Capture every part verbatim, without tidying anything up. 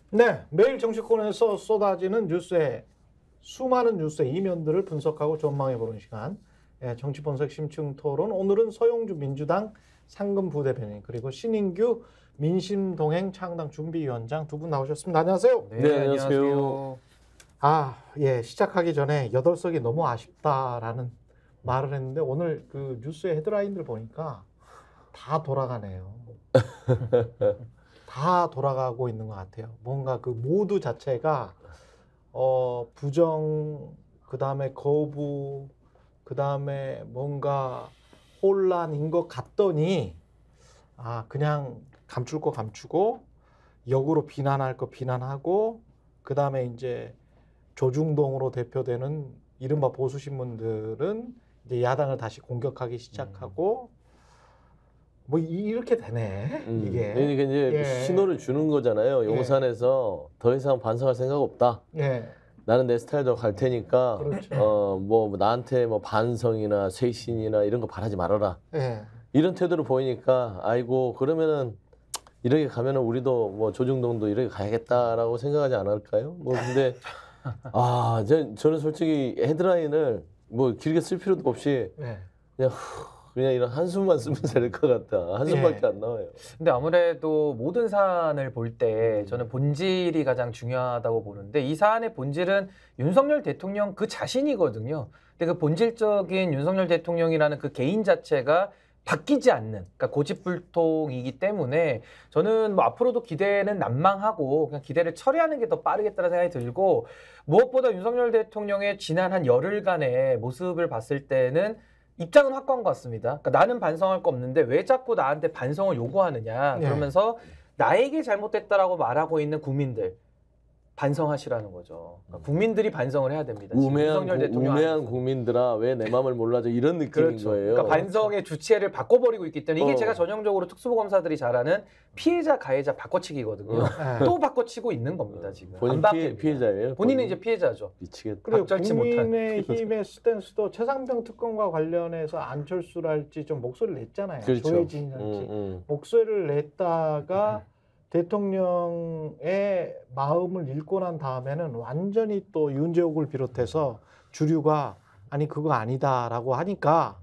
네, 매일 정치권에서 쏟아지는 뉴스의 수많은 뉴스의 이면들을 분석하고 전망해보는 시간, 예, 정치분석 심층토론. 오늘은 서용주 민주당 상금 부대변인 그리고 신인규 민심동행 창당 준비위원장 두 분 나오셨습니다. 안녕하세요. 네, 네, 안녕하세요. 아, 예, 시작하기 전에 여덟 석이 너무 아쉽다라는 말을 했는데 오늘 그 뉴스의 헤드라인들 보니까 다 돌아가네요. 다 돌아가고 있는 것 같아요. 뭔가 그 모두 자체가 어, 부정, 그 다음에 거부, 그 다음에 뭔가 혼란인 것 같더니 아 그냥 감출 거 감추고 역으로 비난할 거 비난하고 그 다음에 이제 조중동으로 대표되는 이른바 보수 신문들은 이제 야당을 다시 공격하기 시작하고. 음. 뭐 이렇게 되네. 음, 이게. 그러니까 이제 예. 신호를 주는 거잖아요. 용산에서 예. 더 이상 반성할 생각 없다. 예. 나는 내 스타일대로 갈 테니까 그렇죠. 어, 뭐 나한테 뭐 반성이나 쇄신이나 이런 거 바라지 말아라. 예. 이런 태도를 보이니까 아이고 그러면은 이렇게 가면은 우리도 뭐 조중동도 이렇게 가야겠다라고 생각하지 않을까요? 뭐 근데 아, 저, 저는 솔직히 헤드라인을 뭐 길게 쓸 필요도 없이 예. 그냥 그냥 이런 한숨만 쓰면 될 것 같다. 한숨밖에 예. 안 나와요. 근데 아무래도 모든 사안을 볼 때 저는 본질이 가장 중요하다고 보는데 이 사안의 본질은 윤석열 대통령 그 자신이거든요. 근데 그 본질적인 윤석열 대통령이라는 그 개인 자체가 바뀌지 않는, 그러니까 고집불통이기 때문에 저는 뭐 앞으로도 기대는 난망하고 그냥 기대를 처리하는 게 더 빠르겠다는 생각이 들고, 무엇보다 윤석열 대통령의 지난 한 열흘간의 모습을 봤을 때는 입장은 확고한 것 같습니다. 그러니까 나는 반성할 거 없는데 왜 자꾸 나한테 반성을 요구하느냐. 그러면서 나에게 잘못됐다라고 말하고 있는 국민들 반성하시라는 거죠. 그러니까 국민들이 반성을 해야 됩니다. 우매한, 구, 우매한 국민들아 왜 내 마음을 몰라줘 이런 느낌인 그렇죠. 거예요. 그러니까 반성의 주체를 바꿔버리고 있기 때문에 이게 어. 제가 전형적으로 특수보검사들이 잘하는 피해자 가해자 바꿔치기거든요. 어. 또 바꿔치고 있는 겁니다 지금. 본인 피해, 피해자예요? 본인은 이제 피해자죠. 미치겠다. 그리고 국민의힘의 스탠스도 최상병 특검과 관련해서 안철수랄지 좀 목소리를 냈잖아요. 그렇죠. 조혜진이랄지 음, 음. 목소리를 냈다가 음. 대통령의 마음을 읽고 난 다음에는 완전히 또 윤재옥을 비롯해서 주류가 아니 그거 아니다라고 하니까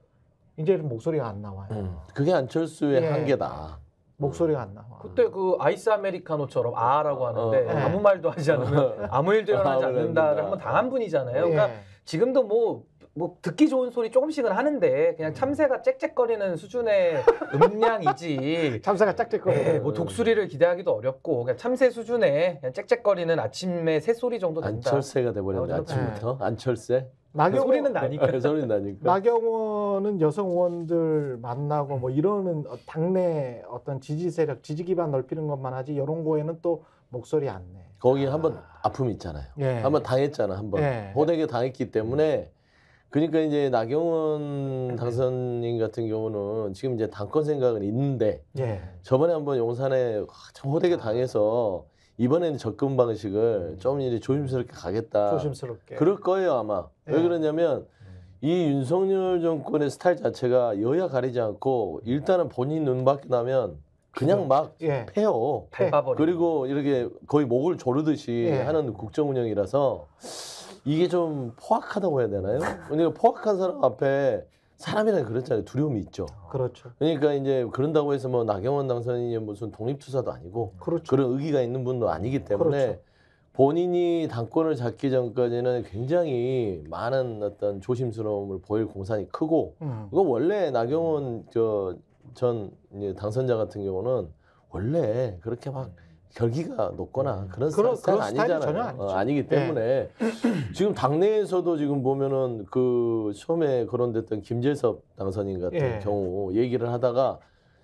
이제는 목소리가 안 나와요. 음, 그게 안철수의 예. 한계다. 목소리가 안 나와. 그때 그 아이스 아메리카노처럼 아라고 하는데 어, 어. 아무 말도 하지 않으면 아무 일도 일어나지 않는다를 한번 당한 분이잖아요. 그러니까 예. 지금도 뭐 뭐 듣기 좋은 소리 조금씩은 하는데 그냥 참새가 짹짹거리는 수준의 음량이지. 참새가 짹짹거리는. 네, 뭐 독수리를 기대하기도 어렵고 그냥 참새 수준의 그냥 짹짹거리는 아침의 새소리 정도 된다. 안철새가 돼버렸네 아침부터. 네. 안철새. 나경원, 소리는 나니까. 소리는 나니까. 나경원은 여성 의원들 만나고 뭐 이러는 당내 어떤 지지 세력, 지지 기반 넓히는 것만 하지 이런 거에는 또 목소리 안 내. 거기 아. 한번 아픔이 있잖아요. 예. 한번 당했잖아 한번. 예. 호되게 당했기 때문에. 그러니까 이제 나경원 당선인 같은 경우는 지금 이제 당권 생각은 있는데 예. 저번에 한번 용산에 참 호되게 당해서 이번에는 접근 방식을 좀 이제 조심스럽게 가겠다. 조심스럽게. 그럴 거예요 아마. 예. 왜 그러냐면 이 윤석열 정권의 스타일 자체가 여야 가리지 않고 일단은 본인 눈밖에 나면 그냥 막 예. 패요. 밟아버리고. 그리고 이렇게 거의 목을 조르듯이 예. 하는 국정 운영이라서 이게 좀 포악하다고 해야 되나요? 그러니까 포악한 사람 앞에 사람이란 그렇잖아요. 두려움이 있죠. 그렇죠. 그러니까 이제 그런다고 해서 뭐 나경원 당선인이 무슨 독립투사도 아니고 그렇죠. 그런 의기가 있는 분도 아니기 때문에 그렇죠. 본인이 당권을 잡기 전까지는 굉장히 많은 어떤 조심스러움을 보일 공산이 크고 음. 이건 원래 나경원 저 전 당선자 같은 경우는 원래 그렇게 막 결기가 높거나 그런 그런, 스타일 그런 아니잖아요. 전혀 아니죠. 어, 아니기 때문에 네. 지금 당내에서도 지금 보면은 그 처음에 거론됐던 김재섭 당선인 같은 네. 경우 얘기를 하다가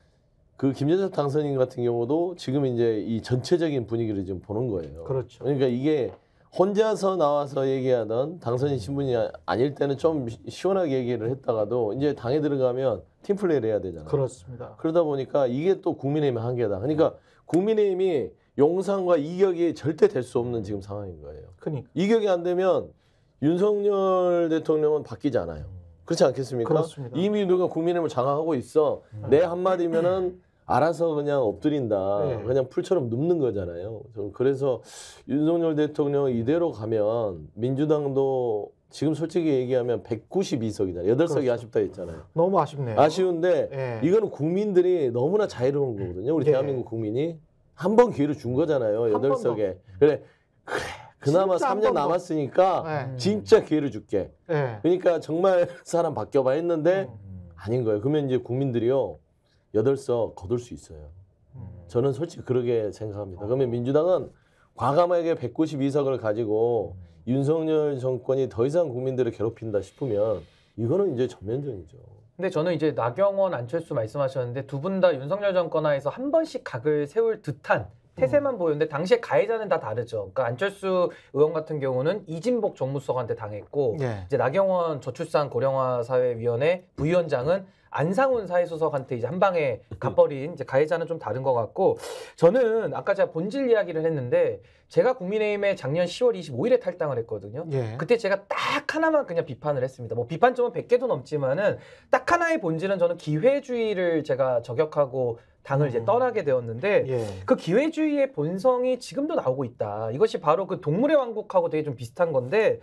그 김재섭 당선인 같은 경우도 지금 이제 이 전체적인 분위기를 지금 보는 거예요. 그렇죠. 그러니까 이게 혼자서 나와서 얘기하던 당선인 신분이 아닐 때는 좀 시원하게 얘기를 했다가도 이제 당에 들어가면 팀플레이를 해야 되잖아요. 그렇습니다. 그러다 보니까 이게 또 국민의힘의 한계다. 그러니까 국민의힘이 용산과 이격이 절대 될 수 없는 지금 상황인 거예요. 그러니까. 이격이 안 되면 윤석열 대통령은 바뀌지 않아요. 그렇지 않겠습니까? 그렇습니다. 이미 누가 국민의힘을 장악하고 있어. 내 한마디면은 알아서 그냥 엎드린다. 네. 그냥 풀처럼 눕는 거잖아요. 저는 그래서 윤석열 대통령 이대로 가면 민주당도 지금 솔직히 얘기하면 백구십이 석이잖아요. 여덟 석이 그렇죠. 아쉽다 했잖아요. 너무 아쉽네요. 아쉬운데 네. 이거는 국민들이 너무나 자유로운 거거든요. 우리 네. 대한민국 국민이 한 번 기회를 준 거잖아요. 여덟 석에. 그래, 그래. 그나마 진짜 삼 년 한 번 더. 남았으니까 네. 진짜 기회를 줄게. 네. 그러니까 정말 사람 바뀌어봐 했는데 음. 아닌 거예요. 그러면 이제 국민들이요. 여덟 석 거둘 수 있어요. 저는 솔직히 그렇게 생각합니다. 그러면 민주당은 과감하게 백구십이 석을 가지고 윤석열 정권이 더 이상 국민들을 괴롭힌다 싶으면 이거는 이제 전면전이죠. 근데 저는 이제 나경원, 안철수 말씀하셨는데 두 분 다 윤석열 정권 하에서 한 번씩 각을 세울 듯한 태세만 음. 보였는데 당시에 가해자는 다 다르죠. 그러니까 안철수 의원 같은 경우는 이진복 정무수석한테 당했고 네. 이제 나경원 저출산 고령화 사회위원회 부위원장은 안상훈 사회수석한테 이제 한 방에 가버린 이제 가해자는 좀 다른 것 같고 저는 아까 제가 본질 이야기를 했는데 제가 국민의힘에 작년 시월 이십오일에 탈당을 했거든요. 예. 그때 제가 딱 하나만 그냥 비판을 했습니다. 뭐 비판점은 백 개도 넘지만은 딱 하나의 본질은 저는 기회주의를 제가 저격하고 당을 이제 떠나게 되었는데 예. 그 기회주의의 본성이 지금도 나오고 있다. 이것이 바로 그 동물의 왕국하고 되게 좀 비슷한 건데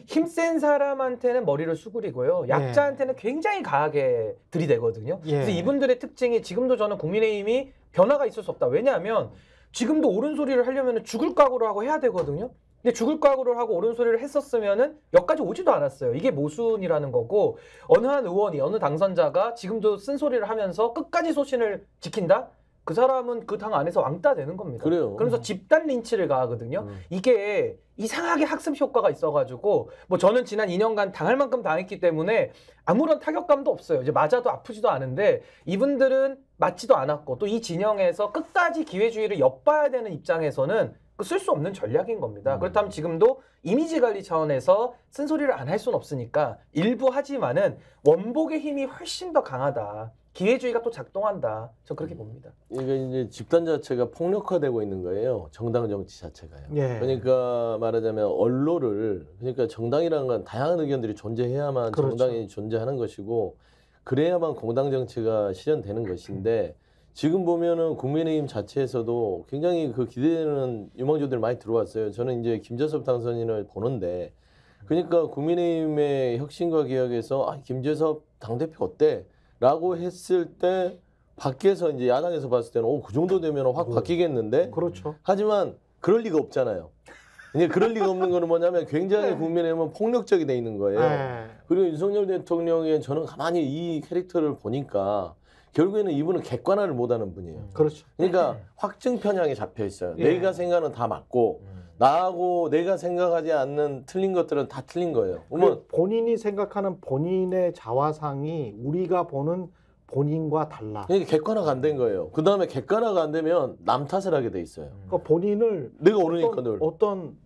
힘센 사람한테는 머리를 수그리고요. 약자한테는 굉장히 강하게 들이대거든요. 예. 그래서 이분들의 특징이 지금도 저는 국민의힘이 변화가 있을 수 없다. 왜냐하면 지금도 옳은 소리를 하려면 죽을 각오를 하고 해야 되거든요. 근데 죽을 각오를 하고 옳은 소리를 했었으면은 여기까지 오지도 않았어요. 이게 모순이라는 거고 어느 한 의원이 어느 당선자가 지금도 쓴소리를 하면서 끝까지 소신을 지킨다? 그 사람은 그 당 안에서 왕따 되는 겁니다. 그래요. 그러면서 집단 린치를 가하거든요. 음. 이게 이상하게 학습 효과가 있어가지고 뭐 저는 지난 이 년간 당할 만큼 당했기 때문에 아무런 타격감도 없어요. 이제 맞아도 아프지도 않은데 이분들은 맞지도 않았고 또 이 진영에서 끝까지 기회주의를 엿봐야 되는 입장에서는 쓸 수 없는 전략인 겁니다. 음. 그렇다면 지금도 이미지 관리 차원에서 쓴소리를 안 할 수는 없으니까 일부 하지만은 원복의 힘이 훨씬 더 강하다. 기회주의가 또 작동한다. 저 그렇게 봅니다. 이게 이제 집단 자체가 폭력화되고 있는 거예요. 정당 정치 자체가요. 예. 그러니까 말하자면 언론을 그러니까 정당이라는 건 다양한 의견들이 존재해야만 그렇죠. 정당이 존재하는 것이고 그래야만 공당 정치가 실현되는 것인데 지금 보면은 국민의힘 자체에서도 굉장히 그 기대되는 유망주들 많이 들어왔어요. 저는 이제 김재섭 당선인을 보는데 그러니까 국민의힘의 혁신과 개혁에서 아, 김재섭 당대표 어때? 라고 했을 때 밖에서 이제 야당에서 봤을 때는 오, 그 정도 되면 확 바뀌겠는데 그렇죠. 하지만 그럴 리가 없잖아요. 이제 그럴 리가 없는 거는 뭐냐면 굉장히 국민의힘은 폭력적이 돼 있는 거예요. 예. 그리고 윤석열 대통령의 저는 가만히 이 캐릭터를 보니까 결국에는 이분은 객관화를 못하는 분이에요. 그렇죠. 그러니까 확증 편향에 잡혀 있어요. 예. 내가 생각하는 다 맞고 나하고 내가 생각하지 않는 틀린 것들은 다 틀린 거예요. 그러면 그 본인이 생각하는 본인의 자화상이 우리가 보는 본인과 달라. 그러니까 객관화가 안 된 거예요. 그 다음에 객관화가 안 되면 남 탓을 하게 돼 있어요. 그러니까 본인을 내가 오르니까 어떤, 늘. 어떤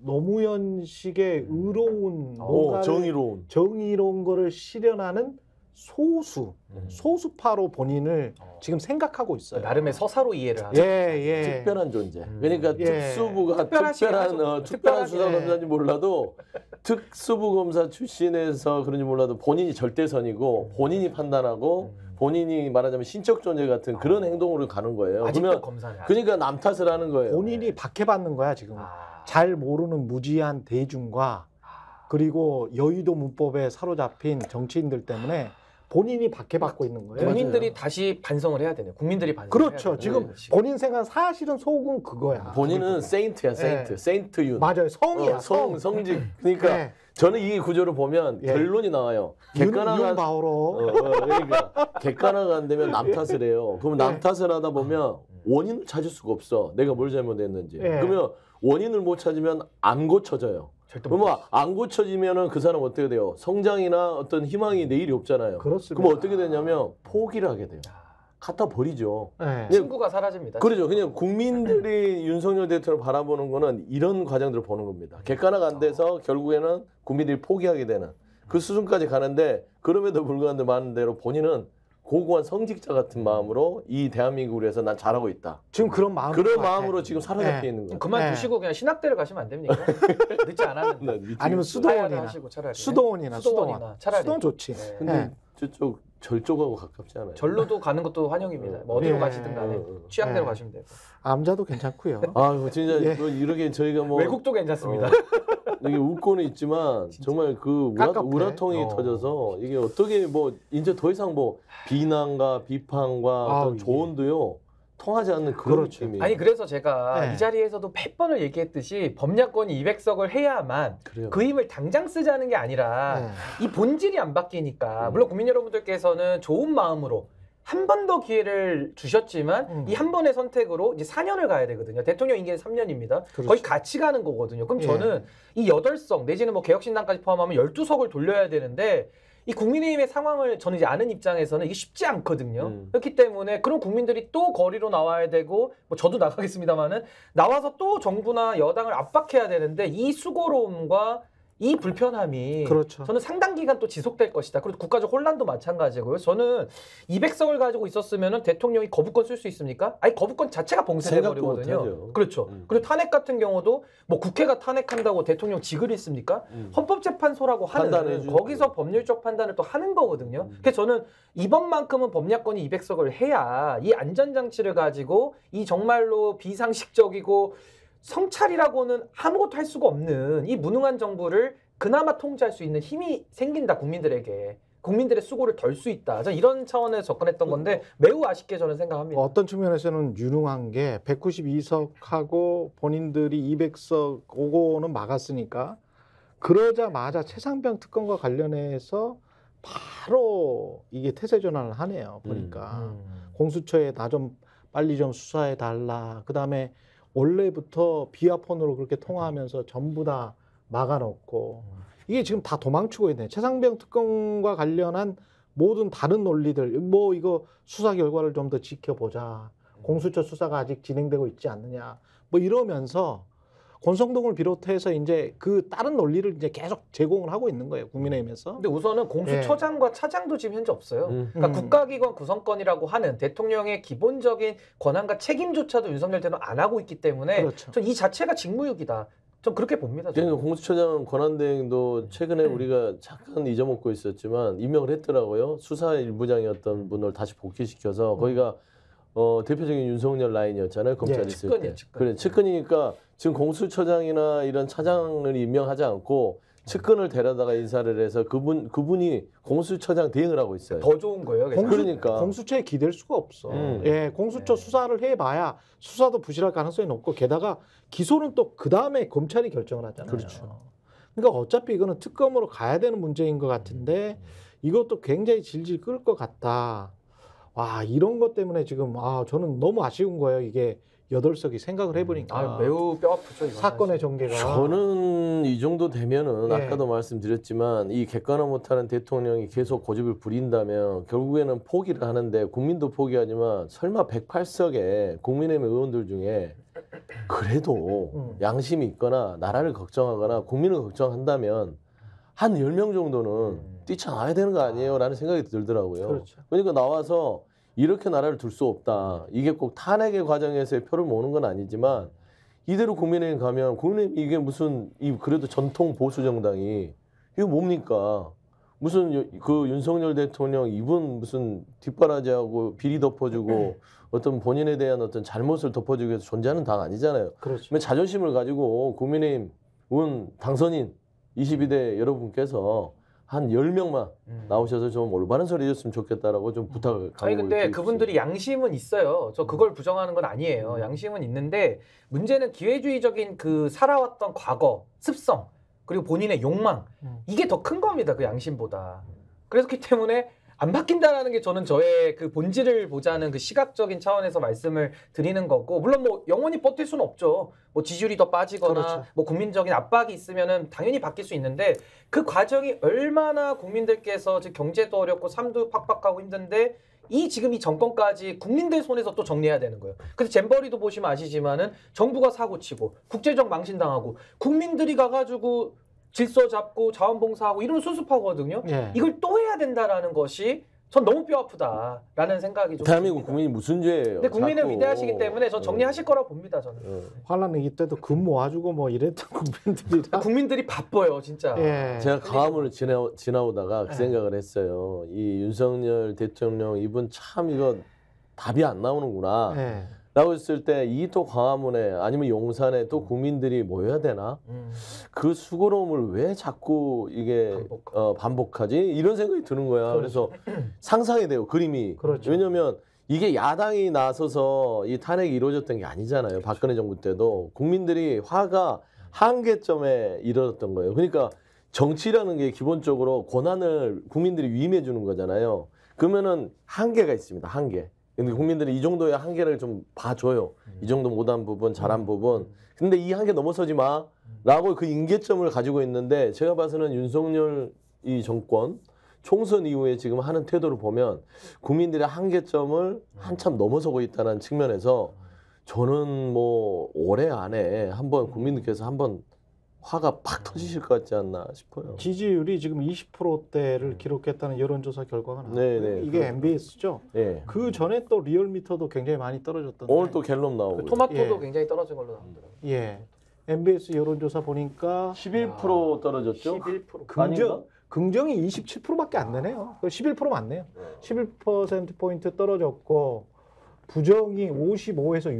노무현식의 의로운 어, 뭔가를 정의로운. 정의로운 거를 실현하는 소수, 음. 소수파로 본인을 어. 지금 생각하고 있어요. 나름의 서사로 이해를 하죠. 예, 예. 특별한 존재. 음. 그러니까 예. 특수부가 특별하시긴 특별한 하죠. 어, 특별한 특별하게. 수사검사인지 몰라도 특수부 검사 출신에서 그런지 몰라도 본인이 절대선이고 본인이 판단하고 음. 본인이 말하자면 신적 존재 같은 그런 행동으로 가는 거예요. 아직도 그러면 검사네. 그러니까 남 탓을 하는 거예요. 본인이 박해받는 거야 지금. 아. 잘 모르는 무지한 대중과 그리고 여의도 문법에 사로잡힌 정치인들 때문에 본인이 박해받고 있는 거예요. 국민들이 다시 반성을 해야 되네요. 국민들이 반성을 그렇죠. 해야 되네요. 지금 본인 생각 사실은 속은 그거야. 본인은 세인트야, 세인트, 예. 세인트 윤. 맞아요. 성이야. 어, 성, 성. 성직. 그러니까 네. 저는 이 구조를 보면 예. 결론이 나와요. 윤, 객관화가 윤 바오로. 어, 어, 그러니까 객관화가 안 되면 남 탓을 해요. 그럼 남 예. 탓을 하다 보면 원인을 찾을 수가 없어. 내가 뭘 잘못했는지. 예. 그러면 원인을 못 찾으면 안 고쳐져요. 절대 못 그러면 안 고쳐지면은 그 사람 어떻게 돼요? 성장이나 어떤 희망이 내일이 없잖아요. 그렇습니다. 그럼 어떻게 되냐면 포기를 하게 돼요. 갖다 버리죠. 네. 네. 친구가 사라집니다. 그렇죠. 그냥 국민들이 윤석열 대통령을 바라보는 거는 이런 과정들을 보는 겁니다. 객관화가 안 돼서 결국에는 국민들이 포기하게 되는 그 수준까지 가는데 그럼에도 불구하고 많은 대로 본인은 고고한 성직자 같은 마음으로 이 대한민국을 위해서 난 잘하고 있다. 지금 그런 마음. 그런 마음으로 지금 사로잡혀 네. 있는 거예요. 그만두시고 그냥 신학대를 가시면 안 됩니까? 늦지 않았는데. 아니면 수도원이나 수도원이나 하시고 차라리. 수도원이나 수도원. 수도원이나 차라리. 수도원 좋지. 네. 근데 네. 저쪽 절쪽하고 가깝지 않아요? 절로도 가는 것도 환영입니다. 뭐 어디로 예. 가시든 간에 취향대로 예. 가시면 되고. 암자도 괜찮고요. 아, 뭐 진짜 예. 뭐 이렇게 저희가 뭐 외국도 괜찮습니다. 어, 이게 웃고는 있지만 정말 그 우라, 깝깝해. 우라통이 어. 터져서 이게 어떻게 뭐 이제 더 이상 뭐 비난과 비판과 아, 어떤 이게. 조언도요 통하지 않는 그런 그렇죠. 느낌이. 아니 그래서 제가 네. 이 자리에서도 백 번을 얘기했듯이 법약권이 이백석을 해야만 그래요. 그 힘을 당장 쓰자는 게 아니라 네. 이 본질이 안 바뀌니까 음. 물론 국민 여러분들께서는 좋은 마음으로 한 번 더 기회를 주셨지만 음. 이 한 번의 선택으로 이제 사 년을 가야 되거든요. 대통령 임기는 삼 년입니다. 그렇죠. 거의 같이 가는 거거든요. 그럼 예. 저는 이 여덟 석 내지는 뭐 개혁신당까지 포함하면 열두 석을 돌려야 되는데 이 국민의힘의 상황을 저는 이제 아는 입장에서는 이게 쉽지 않거든요. 음. 그렇기 때문에 그런 국민들이 또 거리로 나와야 되고 뭐 저도 나가겠습니다만은 나와서 또 정부나 여당을 압박해야 되는데 이 수고로움과 이 불편함이 그렇죠. 저는 상당 기간 또 지속될 것이다. 그리고 국가적 혼란도 마찬가지고요. 저는 이백석을 가지고 있었으면은 대통령이 거부권 쓸 수 있습니까? 아니 거부권 자체가 봉쇄돼 생각도 버리거든요. 못하죠. 그렇죠. 음. 그리고 탄핵 같은 경우도 뭐 국회가 탄핵한다고 대통령 직을 있습니까? 음. 헌법재판소라고 하는 판단해주죠. 거기서 법률적 판단을 또 하는 거거든요. 음. 그래서 저는 이번만큼은 법약권이 이백석을 해야 이 안전장치를 가지고 이 정말로 비상식적이고 성찰이라고는 아무것도 할 수가 없는 이 무능한 정부를 그나마 통제할 수 있는 힘이 생긴다 국민들에게. 국민들의 수고를 덜 수 있다. 저는 이런 차원에서 접근했던 건데 매우 아쉽게 저는 생각합니다. 어떤 측면에서는 유능한 게 백구십이 석하고 본인들이 이백 석 오고는 막았으니까 그러자마자 최상병 특검과 관련해서 바로 이게 태세 전환을 하네요. 보니까 음. 공수처에 나 좀 빨리 좀 수사해 달라. 그다음에 원래부터 비아폰으로 그렇게 통화하면서 전부 다 막아놓고 이게 지금 다 도망치고 있네. 최상병 특검과 관련한 모든 다른 논리들 뭐 이거 수사 결과를 좀 더 지켜보자. 공수처 수사가 아직 진행되고 있지 않느냐. 뭐 이러면서 권성동을 비롯해서 이제 그 다른 논리를 이제 계속 제공을 하고 있는 거예요. 국민의힘에서. 근데 우선은 공수처장과 차장도 지금 현재 없어요. 음. 그러니까 음. 국가기관 구성권이라고 하는 대통령의 기본적인 권한과 책임조차도 윤석열 대통령 안 하고 있기 때문에 그렇죠. 전 이 자체가 직무유기다. 전 그렇게 봅니다. 저는. 그러니까 공수처장 권한대행도 최근에 우리가 잠깐 잊어먹고 있었지만 임명을 했더라고요. 수사일부장이었던 분을 다시 복귀시켜서 거기가 어, 대표적인 윤석열 라인이었잖아요. 검찰이 예, 있을 측근이에요, 때. 측근. 그래, 측근이니까 지금 공수처장이나 이런 차장을 임명하지 않고 측근을 데려다가 인사를 해서 그분 그분이 공수처장 대행을 하고 있어요. 더 좋은 거예요. 그래서. 공수, 그러니까. 공수처에 기댈 수가 없어. 음. 예, 공수처 네. 수사를 해봐야 수사도 부실할 가능성이 높고 게다가 기소는 또 그 다음에 검찰이 결정을 하잖아요. 그렇죠. 그러니까 어차피 이거는 특검으로 가야 되는 문제인 것 같은데 이것도 굉장히 질질 끌 것 같다. 와 이런 것 때문에 지금 아 저는 너무 아쉬운 거예요. 이게 여덟 석이 생각을 해보니까 아, 매우 뼈 아프죠. 이건 사건의 사실. 전개가. 저는 이 정도 되면은 예. 아까도 말씀드렸지만 이 객관화 못하는 대통령이 계속 고집을 부린다면 결국에는 포기를 하는데 국민도 포기하지만 설마 백팔 석의 국민의힘 의원들 중에 그래도 음. 양심이 있거나 나라를 걱정하거나 국민을 걱정한다면 한 열 명 정도는 음. 뛰쳐나와야 되는 거 아니에요? 라는 생각이 들더라고요. 그렇죠. 그러니까 나와서 이렇게 나라를 둘 수 없다. 이게 꼭 탄핵의 과정에서의 표를 모으는 건 아니지만 이대로 국민의힘 가면 국민의힘 이게 무슨 이 그래도 전통 보수 정당이 이거 뭡니까? 무슨 요- 그 윤석열 대통령 이분 무슨 뒷바라지하고 비리 덮어주고 어떤 본인에 대한 어떤 잘못을 덮어주기 위해서 존재하는 당 아니잖아요. 그렇죠. 그러면 자존심을 가지고 국민의힘 은 당선인 이십이 대 여러분께서 한 열 명만 음. 나오셔서 좀 올바른 소리 해줬으면 좋겠다라고 좀 부탁을 아니 근데 드리겠습니다. 그분들이 양심은 있어요. 저 그걸 부정하는 건 아니에요. 음. 양심은 있는데 문제는 기회주의적인 그 살아왔던 과거, 습성, 그리고 본인의 욕망 음. 이게 더 큰 겁니다. 그 양심보다. 그렇기 때문에 안 바뀐다라는 게 저는 저의 그 본질을 보자는 그 시각적인 차원에서 말씀을 드리는 거고 물론 뭐 영원히 버틸 수는 없죠. 뭐 지지율이 더 빠지거나 그렇죠. 뭐 국민적인 압박이 있으면은 당연히 바뀔 수 있는데 그 과정이 얼마나 국민들께서 지금 경제도 어렵고 삶도 팍팍하고 힘든데 이 지금 이 정권까지 국민들 손에서 또 정리해야 되는 거예요. 그래서 잼버리도 보시면 아시지만은 정부가 사고치고 국제적 망신당하고 국민들이 가가지고 질서 잡고 자원봉사하고 이러면 수습하거든요. 예. 이걸 또 해야 된다라는 것이 전 너무 뼈 아프다라는 생각이 좀 대한민국 듭니다. 국민이 무슨 죄예요? 근데 국민은 자꾸. 위대하시기 때문에 전 정리하실 어. 거라고 봅니다. 저는. 어. 환란 위기 때도 금 모아주고 뭐 이랬던 국민들이라. 국민들이 바빠요, 진짜. 예. 제가 강화문을 지나, 지나오다가 그 네. 생각을 했어요. 이 윤석열 대통령 이분 참 이거 답이 안 나오는구나. 예. 라고 했을 때 이 또 광화문에 아니면 용산에 또 국민들이 모여야 되나? 음. 그 수고로움을 왜 자꾸 이게 반복. 어, 반복하지? 이런 생각이 드는 거야. 그래서 상상이 돼요, 그림이. 그렇죠. 왜냐면 이게 야당이 나서서 이 탄핵이 이루어졌던 게 아니잖아요. 박근혜 정부 때도. 국민들이 화가 한계점에 이르렀던 거예요. 그러니까 정치라는 게 기본적으로 권한을 국민들이 위임해 주는 거잖아요. 그러면은 한계가 있습니다. 한계. 근데 국민들이 이 정도의 한계를 좀 봐줘요. 이 정도 못한 부분, 잘한 부분. 근데 이 한계 넘어서지 마. 라고 그 임계점을 가지고 있는데 제가 봐서는 윤석열 이 정권 총선 이후에 지금 하는 태도를 보면 국민들의 한계점을 한참 넘어서고 있다는 측면에서 저는 뭐 올해 안에 한번 국민들께서 한번 화가 팍 터지실 것 같지 않나 싶어요. 지지율이 지금 이십 퍼센트대를 기록했다는 여론조사 결과가 나왔어요. 네, 네. 이게 엠비에스죠. 예. 그 전에 또 리얼미터도 굉장히 많이 떨어졌던데. 오늘 또 갤럽 나오고. 그 토마토도 예. 굉장히 떨어진 걸로 나오더라고요. 예. 엠비에스 여론조사 보니까 십일 퍼센트 떨어졌죠? 십일 퍼센트. 긍정 긍정이 이십칠 퍼센트밖에 안 되네요. 십일 퍼센트 맞네요. 십일 퍼센트 포인트 떨어졌고 부정이 오십오에서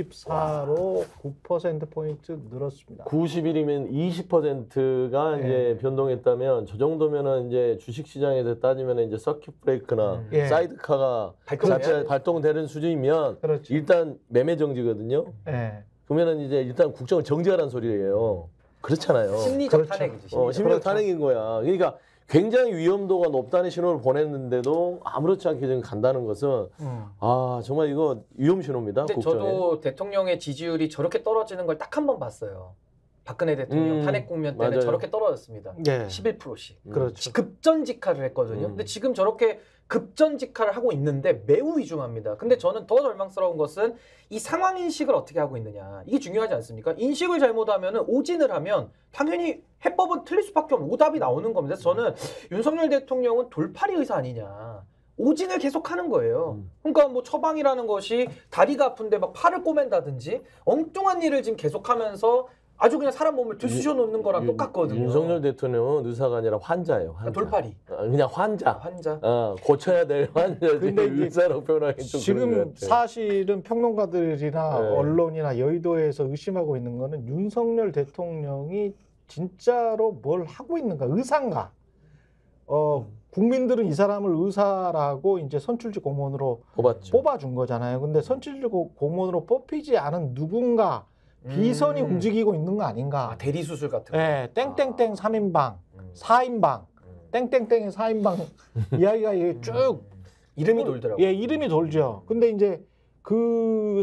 육십사로 구 퍼센트 포인트 늘었습니다. 구십일이면 이십 퍼센트가 예. 이제 변동했다면 저 정도면은 이제 주식 시장에서 따지면 이제 서킷 브레이크나 음. 예. 사이드카가 발동해야 자체 돼. 발동되는 수준이면 그렇죠. 일단 매매 정지거든요. 예. 그러면은 이제 일단 국정을 정지하라는 소리예요. 그렇잖아요. 심리적 그렇죠. 탄핵이지. 심리적. 어, 심리적 그렇죠. 탄핵인 거야. 그러니까 굉장히 위험도가 높다는 신호를 보냈는데도 아무렇지 않게 지금 간다는 것은 음. 아 정말 이거 위험 신호입니다. 근데 국정에. 저도 대통령의 지지율이 저렇게 떨어지는 걸 딱 한 번 봤어요. 박근혜 대통령 음, 탄핵 국면 때는 맞아요. 저렇게 떨어졌습니다. 예. 십일 퍼센트씩. 음. 그렇죠. 급전직하를 했거든요. 음. 근데 지금 저렇게 급전직하를 하고 있는데 매우 위중합니다. 근데 저는 더 절망스러운 것은 이 상황 인식을 어떻게 하고 있느냐. 이게 중요하지 않습니까? 인식을 잘못하면 오진을 하면 당연히 해법은 틀릴 수밖에 없는 오답이 나오는 겁니다. 그래서 저는 윤석열 대통령은 돌팔이 의사 아니냐. 오진을 계속하는 거예요. 음. 그러니까 뭐 처방이라는 것이 다리가 아픈데 막 팔을 꼬맨다든지 엉뚱한 일을 지금 계속하면서 아주 그냥 사람 몸을 들쑤셔 놓는 거랑 윤- 똑같거든요. 윤석열 대통령은 의사가 아니라 환자예요. 환자. 그러니까 돌팔이. 어, 그냥 환자. 환자. 어, 고쳐야 될 환자지. 근데 이제 의사로 표현하기 좀 그런 것 지금 같아. 사실은 평론가들이나 네. 언론이나 여의도에서 의심하고 있는 거는 윤석열 대통령이 진짜로 뭘 하고 있는가, 의사인가. 어, 국민들은 이 사람을 의사라고 이제 선출직 공무원으로 뽑았죠. 뽑아준 거잖아요. 근데 선출직 고- 공무원으로 뽑히지 않은 누군가 비선이 음. 움직이고 있는 거 아닌가. 아, 대리 수술 같은 거. 예, 땡땡땡 삼 인방, 음. 사 인방, 음. 땡땡땡의 사 인방 이야기가 이게 쭉 이름이 돌더라고요. 예, 이름이 돌죠. 근데 이제 그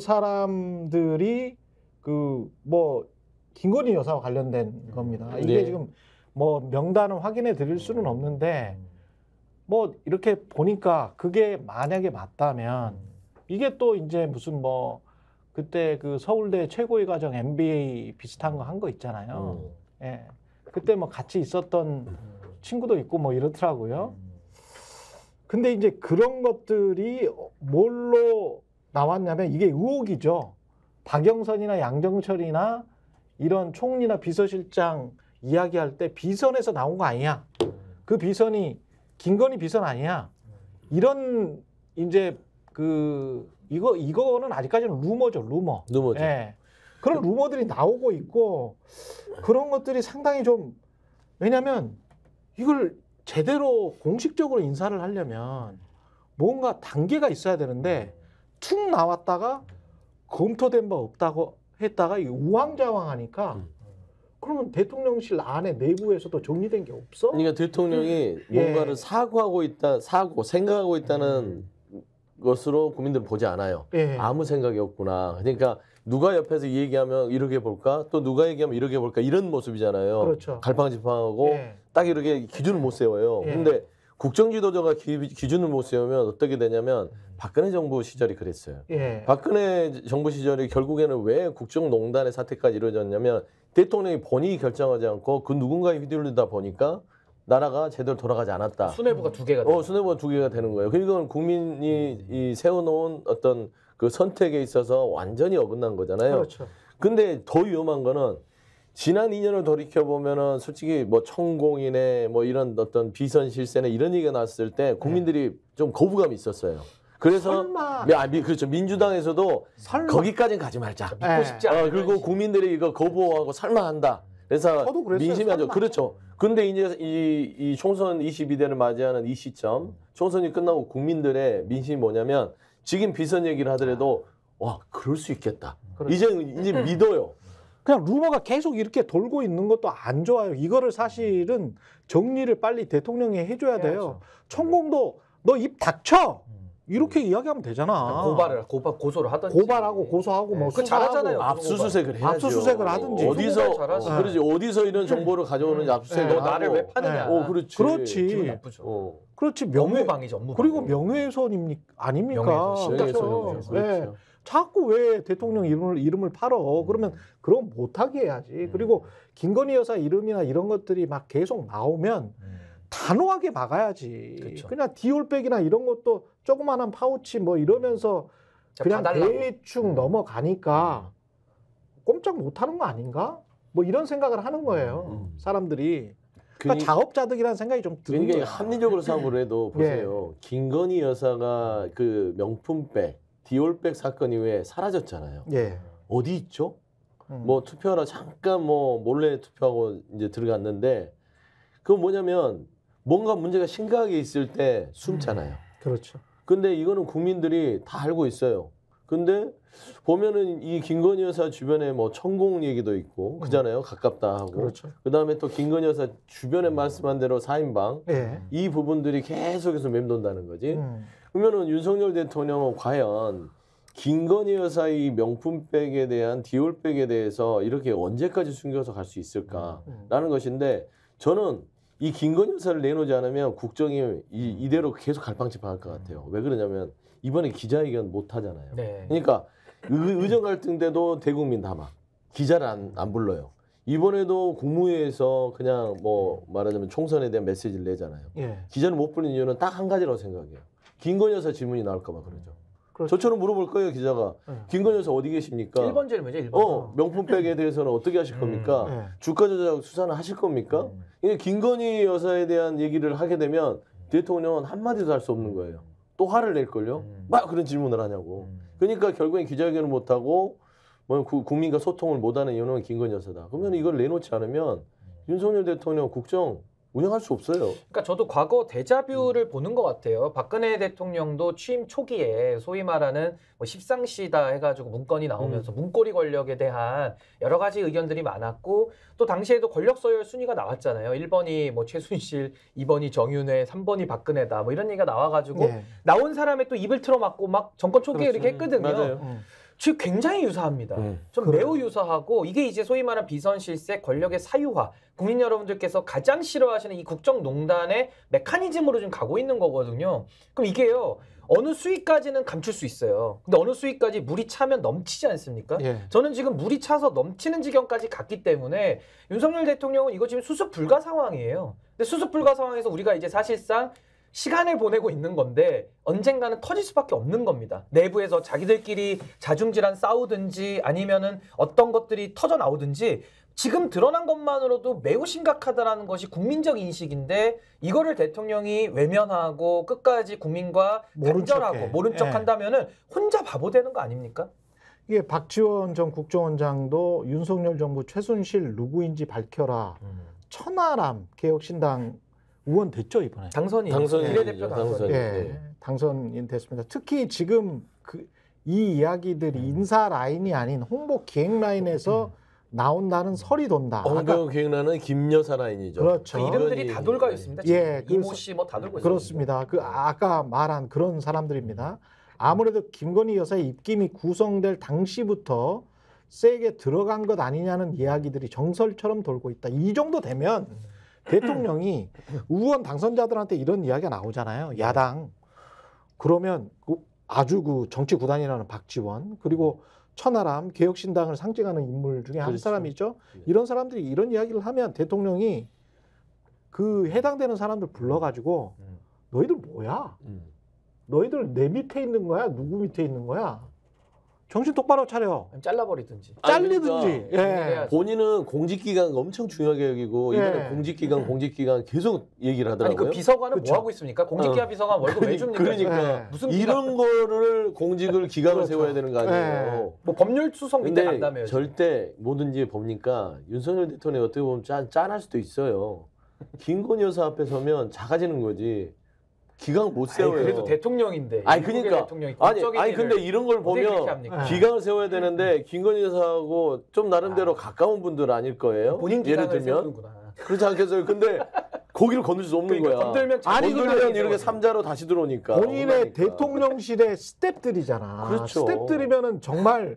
사람들이 그 뭐 김건희 여사와 관련된 겁니다. 이게 네. 지금 뭐 명단을 확인해 드릴 수는 없는데 뭐 이렇게 보니까 그게 만약에 맞다면 이게 또 이제 무슨 뭐 그때 그 서울대 최고의 과정 엠비에이 비슷한 거 한 거 있잖아요. 음. 예. 그때 뭐 같이 있었던 친구도 있고 뭐 이렇더라고요. 근데 이제 그런 것들이 뭘로 나왔냐면 이게 의혹이죠. 박영선이나 양정철이나 이런 총리나 비서실장 이야기할 때 비선에서 나온 거 아니야. 그 비선이 김건희 비선 아니야. 이런 이제 그 이거 이거는 아직까지는 루머죠, 루머. 루머죠. 예. 그런 루머들이 나오고 있고 그런 것들이 상당히 좀 왜냐하면 이걸 제대로 공식적으로 인사를 하려면 뭔가 단계가 있어야 되는데 툭 나왔다가 검토된 바 없다고 했다가 이 우왕좌왕하니까 음. 그러면 대통령실 안에 내부에서도 정리된 게 없어? 그러니까 대통령이 예. 뭔가를 사고하고 있다, 사고 생각하고 있다는 것으로 국민들은 보지 않아요. 예. 아무 생각이 없구나. 그러니까 누가 옆에서 이 얘기하면 이렇게 볼까? 또 누가 얘기하면 이렇게 볼까? 이런 모습이잖아요. 그렇죠. 갈팡질팡하고 예. 딱 이렇게 기준을 못 세워요. 예. 근데 국정지도자가 기, 기준을 못 세우면 어떻게 되냐면 박근혜 정부 시절이 그랬어요. 예. 박근혜 정부 시절이 결국에는 왜 국정농단의 사태까지 이루어졌냐면 대통령이 본인이 결정하지 않고 그 누군가에 휘둘리다 보니까 나라가 제대로 돌아가지 않았다. 수뇌부가 두 개가 어, 수뇌부가 두 개가 되는 거예요. 그러니까 국민이 이 세워놓은 어떤 그 선택에 있어서 완전히 어긋난 거잖아요. 그렇죠. 근데 더 위험한 거는 지난 이 년을 돌이켜 보면은 솔직히 뭐 천공이네 뭐 이런 어떤 비선 실세네 이런 얘기가 나왔을 때 국민들이 네. 좀 거부감이 있었어요. 그래서 설마. 아, 미, 그렇죠. 민주당에서도 설마. 거기까지는 가지 말자. 믿고 싶지 않아. 어, 그리고 국민들이 이거 거부하고 설마 한다. 그래서 민심이 아주 그렇죠. 근데 이제 이, 이 총선 이십이 대를 맞이하는 이 시점 총선이 끝나고 국민들의 민심이 뭐냐면 지금 비선 얘기를 하더라도 와 그럴 수 있겠다. 그렇죠. 이제 이제 믿어요. 그냥 루머가 계속 이렇게 돌고 있는 것도 안 좋아요. 이거를 사실은 정리를 빨리 대통령이 해줘야 돼요. 해야죠. 천공도 너 입 닥쳐. 이렇게 음. 이야기하면 되잖아. 고발을 고발 고소를 하든지 고발하고 고소하고 뭐 그 잘하잖아요. 압수수색을 해야죠. 압수수색을 하든지 어디서 어, 그러지 어디서 이런 정보를 가져오는지 압수수색. 너 나를 왜 파느냐. 어, 그렇지. 그렇지. 기분 나쁘죠. 어. 그렇지. 명예방이죠. 업무방. 그리고 명예훼손입니까? 아닙니까? 명예훼손. 그렇죠. 네. 자꾸 왜 대통령 이름을 이름을 팔어? 그러면 그럼 못하게 해야지. 그리고 김건희 여사 이름이나 이런 것들이 막 계속 나오면. 단호하게 막아야지. 그쵸. 그냥 디올백이나 이런 것도 조그마한 파우치 뭐 이러면서 그냥 대충 넘어가니까 꼼짝 못하는 거 아닌가? 뭐 이런 생각을 하는 거예요. 음. 사람들이. 그러니까 작업자득이라는 생각이 좀 드는 그러니까 거예요. 합리적으로 생각을 해도 보세요. 예. 김건희 여사가 그 명품백, 디올백 사건 이후에 사라졌잖아요. 예. 어디 있죠? 음. 뭐 투표하러 잠깐 뭐 몰래 투표하고 이제 들어갔는데 그건 뭐냐면 뭔가 문제가 심각하게 있을 때 숨잖아요. 음, 그렇죠. 근데 이거는 국민들이 다 알고 있어요. 근데 보면은 이 김건희 여사 주변에 뭐 천공 얘기도 있고 그잖아요. 가깝다 하고. 그렇죠. 그다음에 또 김건희 여사 주변에 말씀한 대로 사인방 예. 이 부분들이 계속해서 맴돈다는 거지. 음. 그러면은 윤석열 대통령은 과연 김건희 여사의 명품백에 대한 디올백에 대해서 이렇게 언제까지 숨겨서 갈 수 있을까라는 음. 것인데 저는 이 김건희 여사를 내놓지 않으면 국정이 이, 이대로 계속 갈팡질팡할 것 같아요. 왜 그러냐면 이번에 기자회견 못 하잖아요. 네. 그러니까 의, 의정 갈등 때도 대국민 다 막 기자를 안, 안 불러요. 이번에도 국무회에서 그냥 뭐 말하자면 총선에 대한 메시지를 내잖아요. 예. 기자를 못 부르는 이유는 딱 한 가지라고 생각해요. 김건희 여사 질문이 나올까 봐 그러죠. 그렇죠. 저처럼 물어볼 거예요, 기자가. 네. 김건희 여사 어디 계십니까? 일 번 질문이죠, 일 번. 어, 명품백에 대해서는 어떻게 하실 겁니까? 음, 네. 주가 조작 수사는 하실 겁니까? 음. 이게 김건희 여사에 대한 얘기를 하게 되면 대통령은 한마디도 할 수 없는 거예요. 또 화를 낼걸요? 음. 막 그런 질문을 하냐고. 음. 그러니까 결국엔 기자회견을 못하고 뭐 국민과 소통을 못하는 이유는 김건희 여사다. 그러면 이걸 내놓지 않으면 윤석열 대통령 국정 운영할 수 없어요. 그러니까 저도 과거 데자뷰를 음. 보는 것 같아요. 박근혜 대통령도 취임 초기에 소위 말하는 뭐 십상시다 해가지고 문건이 나오면서 음. 문고리 권력에 대한 여러 가지 의견들이 많았고 또 당시에도 권력 서열 순위가 나왔잖아요. 일 번이 뭐 최순실, 이 번이 정윤회, 삼 번이 박근혜다 뭐 이런 얘기가 나와가지고 네. 나온 사람의 또 입을 틀어막고 막 정권 초기에 그렇죠. 이렇게 했거든요. 맞아요. 음. 지금 굉장히 유사합니다. 음, 좀 그래. 매우 유사하고 이게 이제 소위 말하는 비선실세 권력의 사유화 국민 여러분들께서 가장 싫어하시는 이 국정농단의 메커니즘으로 좀 가고 있는 거거든요. 그럼 이게요. 어느 수위까지는 감출 수 있어요. 근데 어느 수위까지 물이 차면 넘치지 않습니까? 예. 저는 지금 물이 차서 넘치는 지경까지 갔기 때문에 윤석열 대통령은 이거 지금 수습 불가 상황이에요. 근데 수습 불가 상황에서 우리가 이제 사실상 시간을 보내고 있는 건데 언젠가는 터질 수밖에 없는 겁니다. 내부에서 자기들끼리 자중질환 싸우든지 아니면은 어떤 것들이 터져 나오든지 지금 드러난 것만으로도 매우 심각하다라는 것이 국민적 인식인데 이거를 대통령이 외면하고 끝까지 국민과 단절하고 모른 척 한다면은 혼자 바보 되는 거 아닙니까? 이게 박지원 전 국정원장도 윤석열 정부 최순실 누구인지 밝혀라. 음. 천하람 개혁신당 의원 됐죠 이번에 당선이 당선이 비례대표 당선 예, 네. 당선인 됐습니다. 특히 지금 그 이 이야기들이 음. 인사 라인이 아닌 홍보 기획 라인에서 음. 나온다는 설이 돈다. 홍보 기획 라인은 김 여사 라인이죠. 그렇죠. 그 이름들이 다 돌고 있습니다. 예, 이모 씨 뭐 다 돌고 있습니다. 그렇습니다. 그 아까 말한 그런 사람들입니다. 아무래도 김건희 여사의 입김이 구성될 당시부터 세게 들어간 것 아니냐는 이야기들이 정설처럼 돌고 있다. 이 정도 되면. 대통령이 의원 당선자들한테 이런 이야기가 나오잖아요. 야당. 그러면 아주 그 정치 구단이라는 박지원 그리고 천하람 개혁신당을 상징하는 인물 중에 한 그렇죠. 사람이죠. 이런 사람들이 이런 이야기를 하면 대통령이 그 해당되는 사람들 불러가지고 음. 너희들 뭐야? 음. 너희들 내 밑에 있는 거야? 누구 밑에 있는 거야? 정신 똑바로 차려. 잘라버리든지. 아니, 잘리든지. 그러니까 예. 본인은 공직기강 엄청 중요하게 여기고 이번에 예. 공직기강 공직기강 계속 얘기를 아니 하더라고요. 그 비서관은 그쵸. 뭐 하고 있습니까? 공직기관 어. 비서관 월급 왜 줍니까? 그러니까 예. 무슨 기관? 이런 거를 공직을 기강을 그렇죠. 세워야 되는 거 아니에요. 뭐 법률 수석 밑에 근데 간다며요. 지금. 절대 뭐든지 보니까 윤석열 대통령이 어떻게 보면 짠, 짠할 수도 있어요. 김건희 여사 앞에 서면 작아지는 거지. 기강 못 아니, 세워요. 그래도 대통령인데. 아니, 미국의 그러니까. 대통령이 아니, 공적인 아니 일을 근데 이런 걸 어떻게 그렇게 보면 합니까? 예. 기강을 세워야 되는데 김건희 여사하고 좀 나름대로 가까운 분들 아닐 거예요. 본인 예를 기강을 들면 세우는구나. 그렇지 않겠어요. 근데 거기를 건들 수 없는 그러니까 거야. 건들면 아니, 건들면 근데 이렇게 삼자로 다시 들어오니까. 본인의 억울하니까. 대통령실의 스탭들이잖아. 그렇죠. 스탭들이면은 정말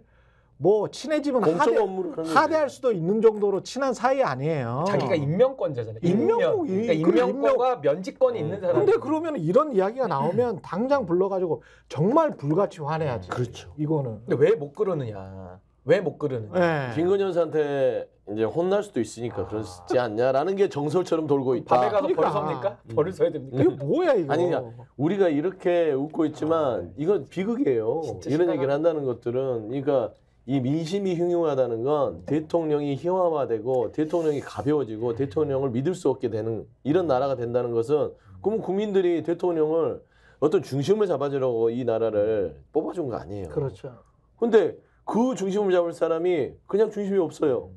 뭐 친해지면 공적 하대, 업무를 하는 거지. 하대할 수도 있는 정도로 친한 사이 아니에요. 자기가 임명권자잖아요. 임명, 임명. 그러니까 이- 임명권과 면직권이 음. 있는 사람. 근데 그러면 이런 이야기가 나오면 당장 불러가지고 정말 불같이 화내야지. 그렇죠. 이거는. 근데 왜 못 그러느냐? 왜 못 그러느냐? 예. 김건희 여사한테 이제 혼날 수도 있으니까 그렇지 않냐라는 게 정설처럼 돌고 있다. 밤에 가서 그러니까. 벌을 섭니까? 음. 벌을 써야 됩니까? 이게 뭐야 이거? 아니, 우리가 이렇게 웃고 있지만 이건 비극이에요. 진짜 이런 심각하다. 얘기를 한다는 것들은 그러니까 이 민심이 흉흉하다는 건 대통령이 희화화되고 대통령이 가벼워지고 대통령을 믿을 수 없게 되는 이런 나라가 된다는 것은 그럼 국민들이 대통령을 어떤 중심을 잡아주려고 이 나라를 뽑아준 거 아니에요. 그렇죠. 근데 그 중심을 잡을 사람이 그냥 중심이 없어요.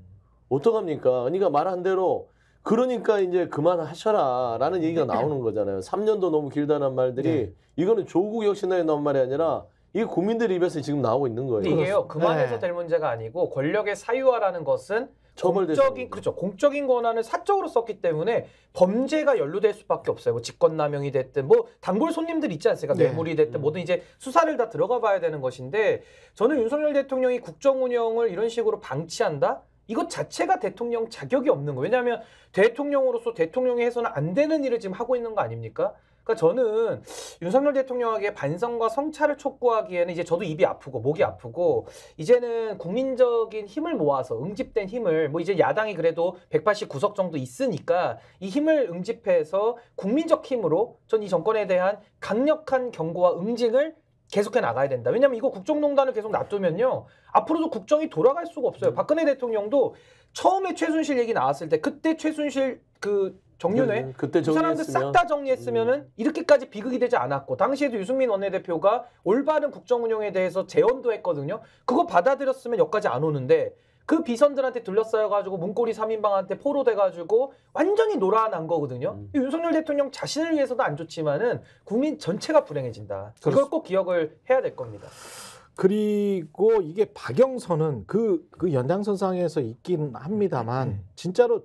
어떡합니까? 그러니까 말한 대로 그러니까 이제 그만하셔라라는 얘기가 나오는 거잖아요. 삼 년도 너무 길다는 말들이 네. 이거는 조국 혁신당에 나온 말이 아니라 이게 국민들 입에서 지금 나오고 있는 거예요. 근데 이게요. 그만해서 네. 될 문제가 아니고 권력의 사유화라는 것은 처벌돼서 공적인 그렇죠. 공적인 권한을 사적으로 썼기 때문에 범죄가 연루될 수밖에 없어요. 뭐 직권남용이 됐든 뭐 단골 손님들 있지 않습니까? 네. 뇌물이 됐든 뭐든 이제 수사를 다 들어가 봐야 되는 것인데 저는 윤석열 대통령이 국정 운영을 이런 식으로 방치한다? 이것 자체가 대통령 자격이 없는 거예요. 왜냐하면 대통령으로서 대통령이 해서는 안 되는 일을 지금 하고 있는 거 아닙니까? 그러니까 저는 윤석열 대통령에게 반성과 성찰을 촉구하기에는 이제 저도 입이 아프고 목이 아프고 이제는 국민적인 힘을 모아서 응집된 힘을 뭐 이제 야당이 그래도 백팔십구 석 정도 있으니까 이 힘을 응집해서 국민적 힘으로 전 이 정권에 대한 강력한 경고와 응징을 계속해 나가야 된다. 왜냐하면 이거 국정농단을 계속 놔두면요. 앞으로도 국정이 돌아갈 수가 없어요. 박근혜 대통령도 처음에 최순실 얘기 나왔을 때 그때 최순실 그 정윤회 그때 그 사람들 싹 정리했으면 다 정리했으면은 음. 이렇게까지 비극이 되지 않았고 당시에도 유승민 원내대표가 올바른 국정 운영에 대해서 제언도 했거든요. 그거 받아들였으면 여기까지 안 오는데 그 비선들한테 둘러싸여가지고 문고리 삼 인방한테 포로돼가지고 완전히 놀아난 거거든요. 음. 윤석열 대통령 자신을 위해서도 안 좋지만은 국민 전체가 불행해진다. 그렇습니다. 이걸 꼭 기억을 해야 될 겁니다. 그리고 이게 박영선은 그, 그 연장선상에서 있긴 합니다만 진짜로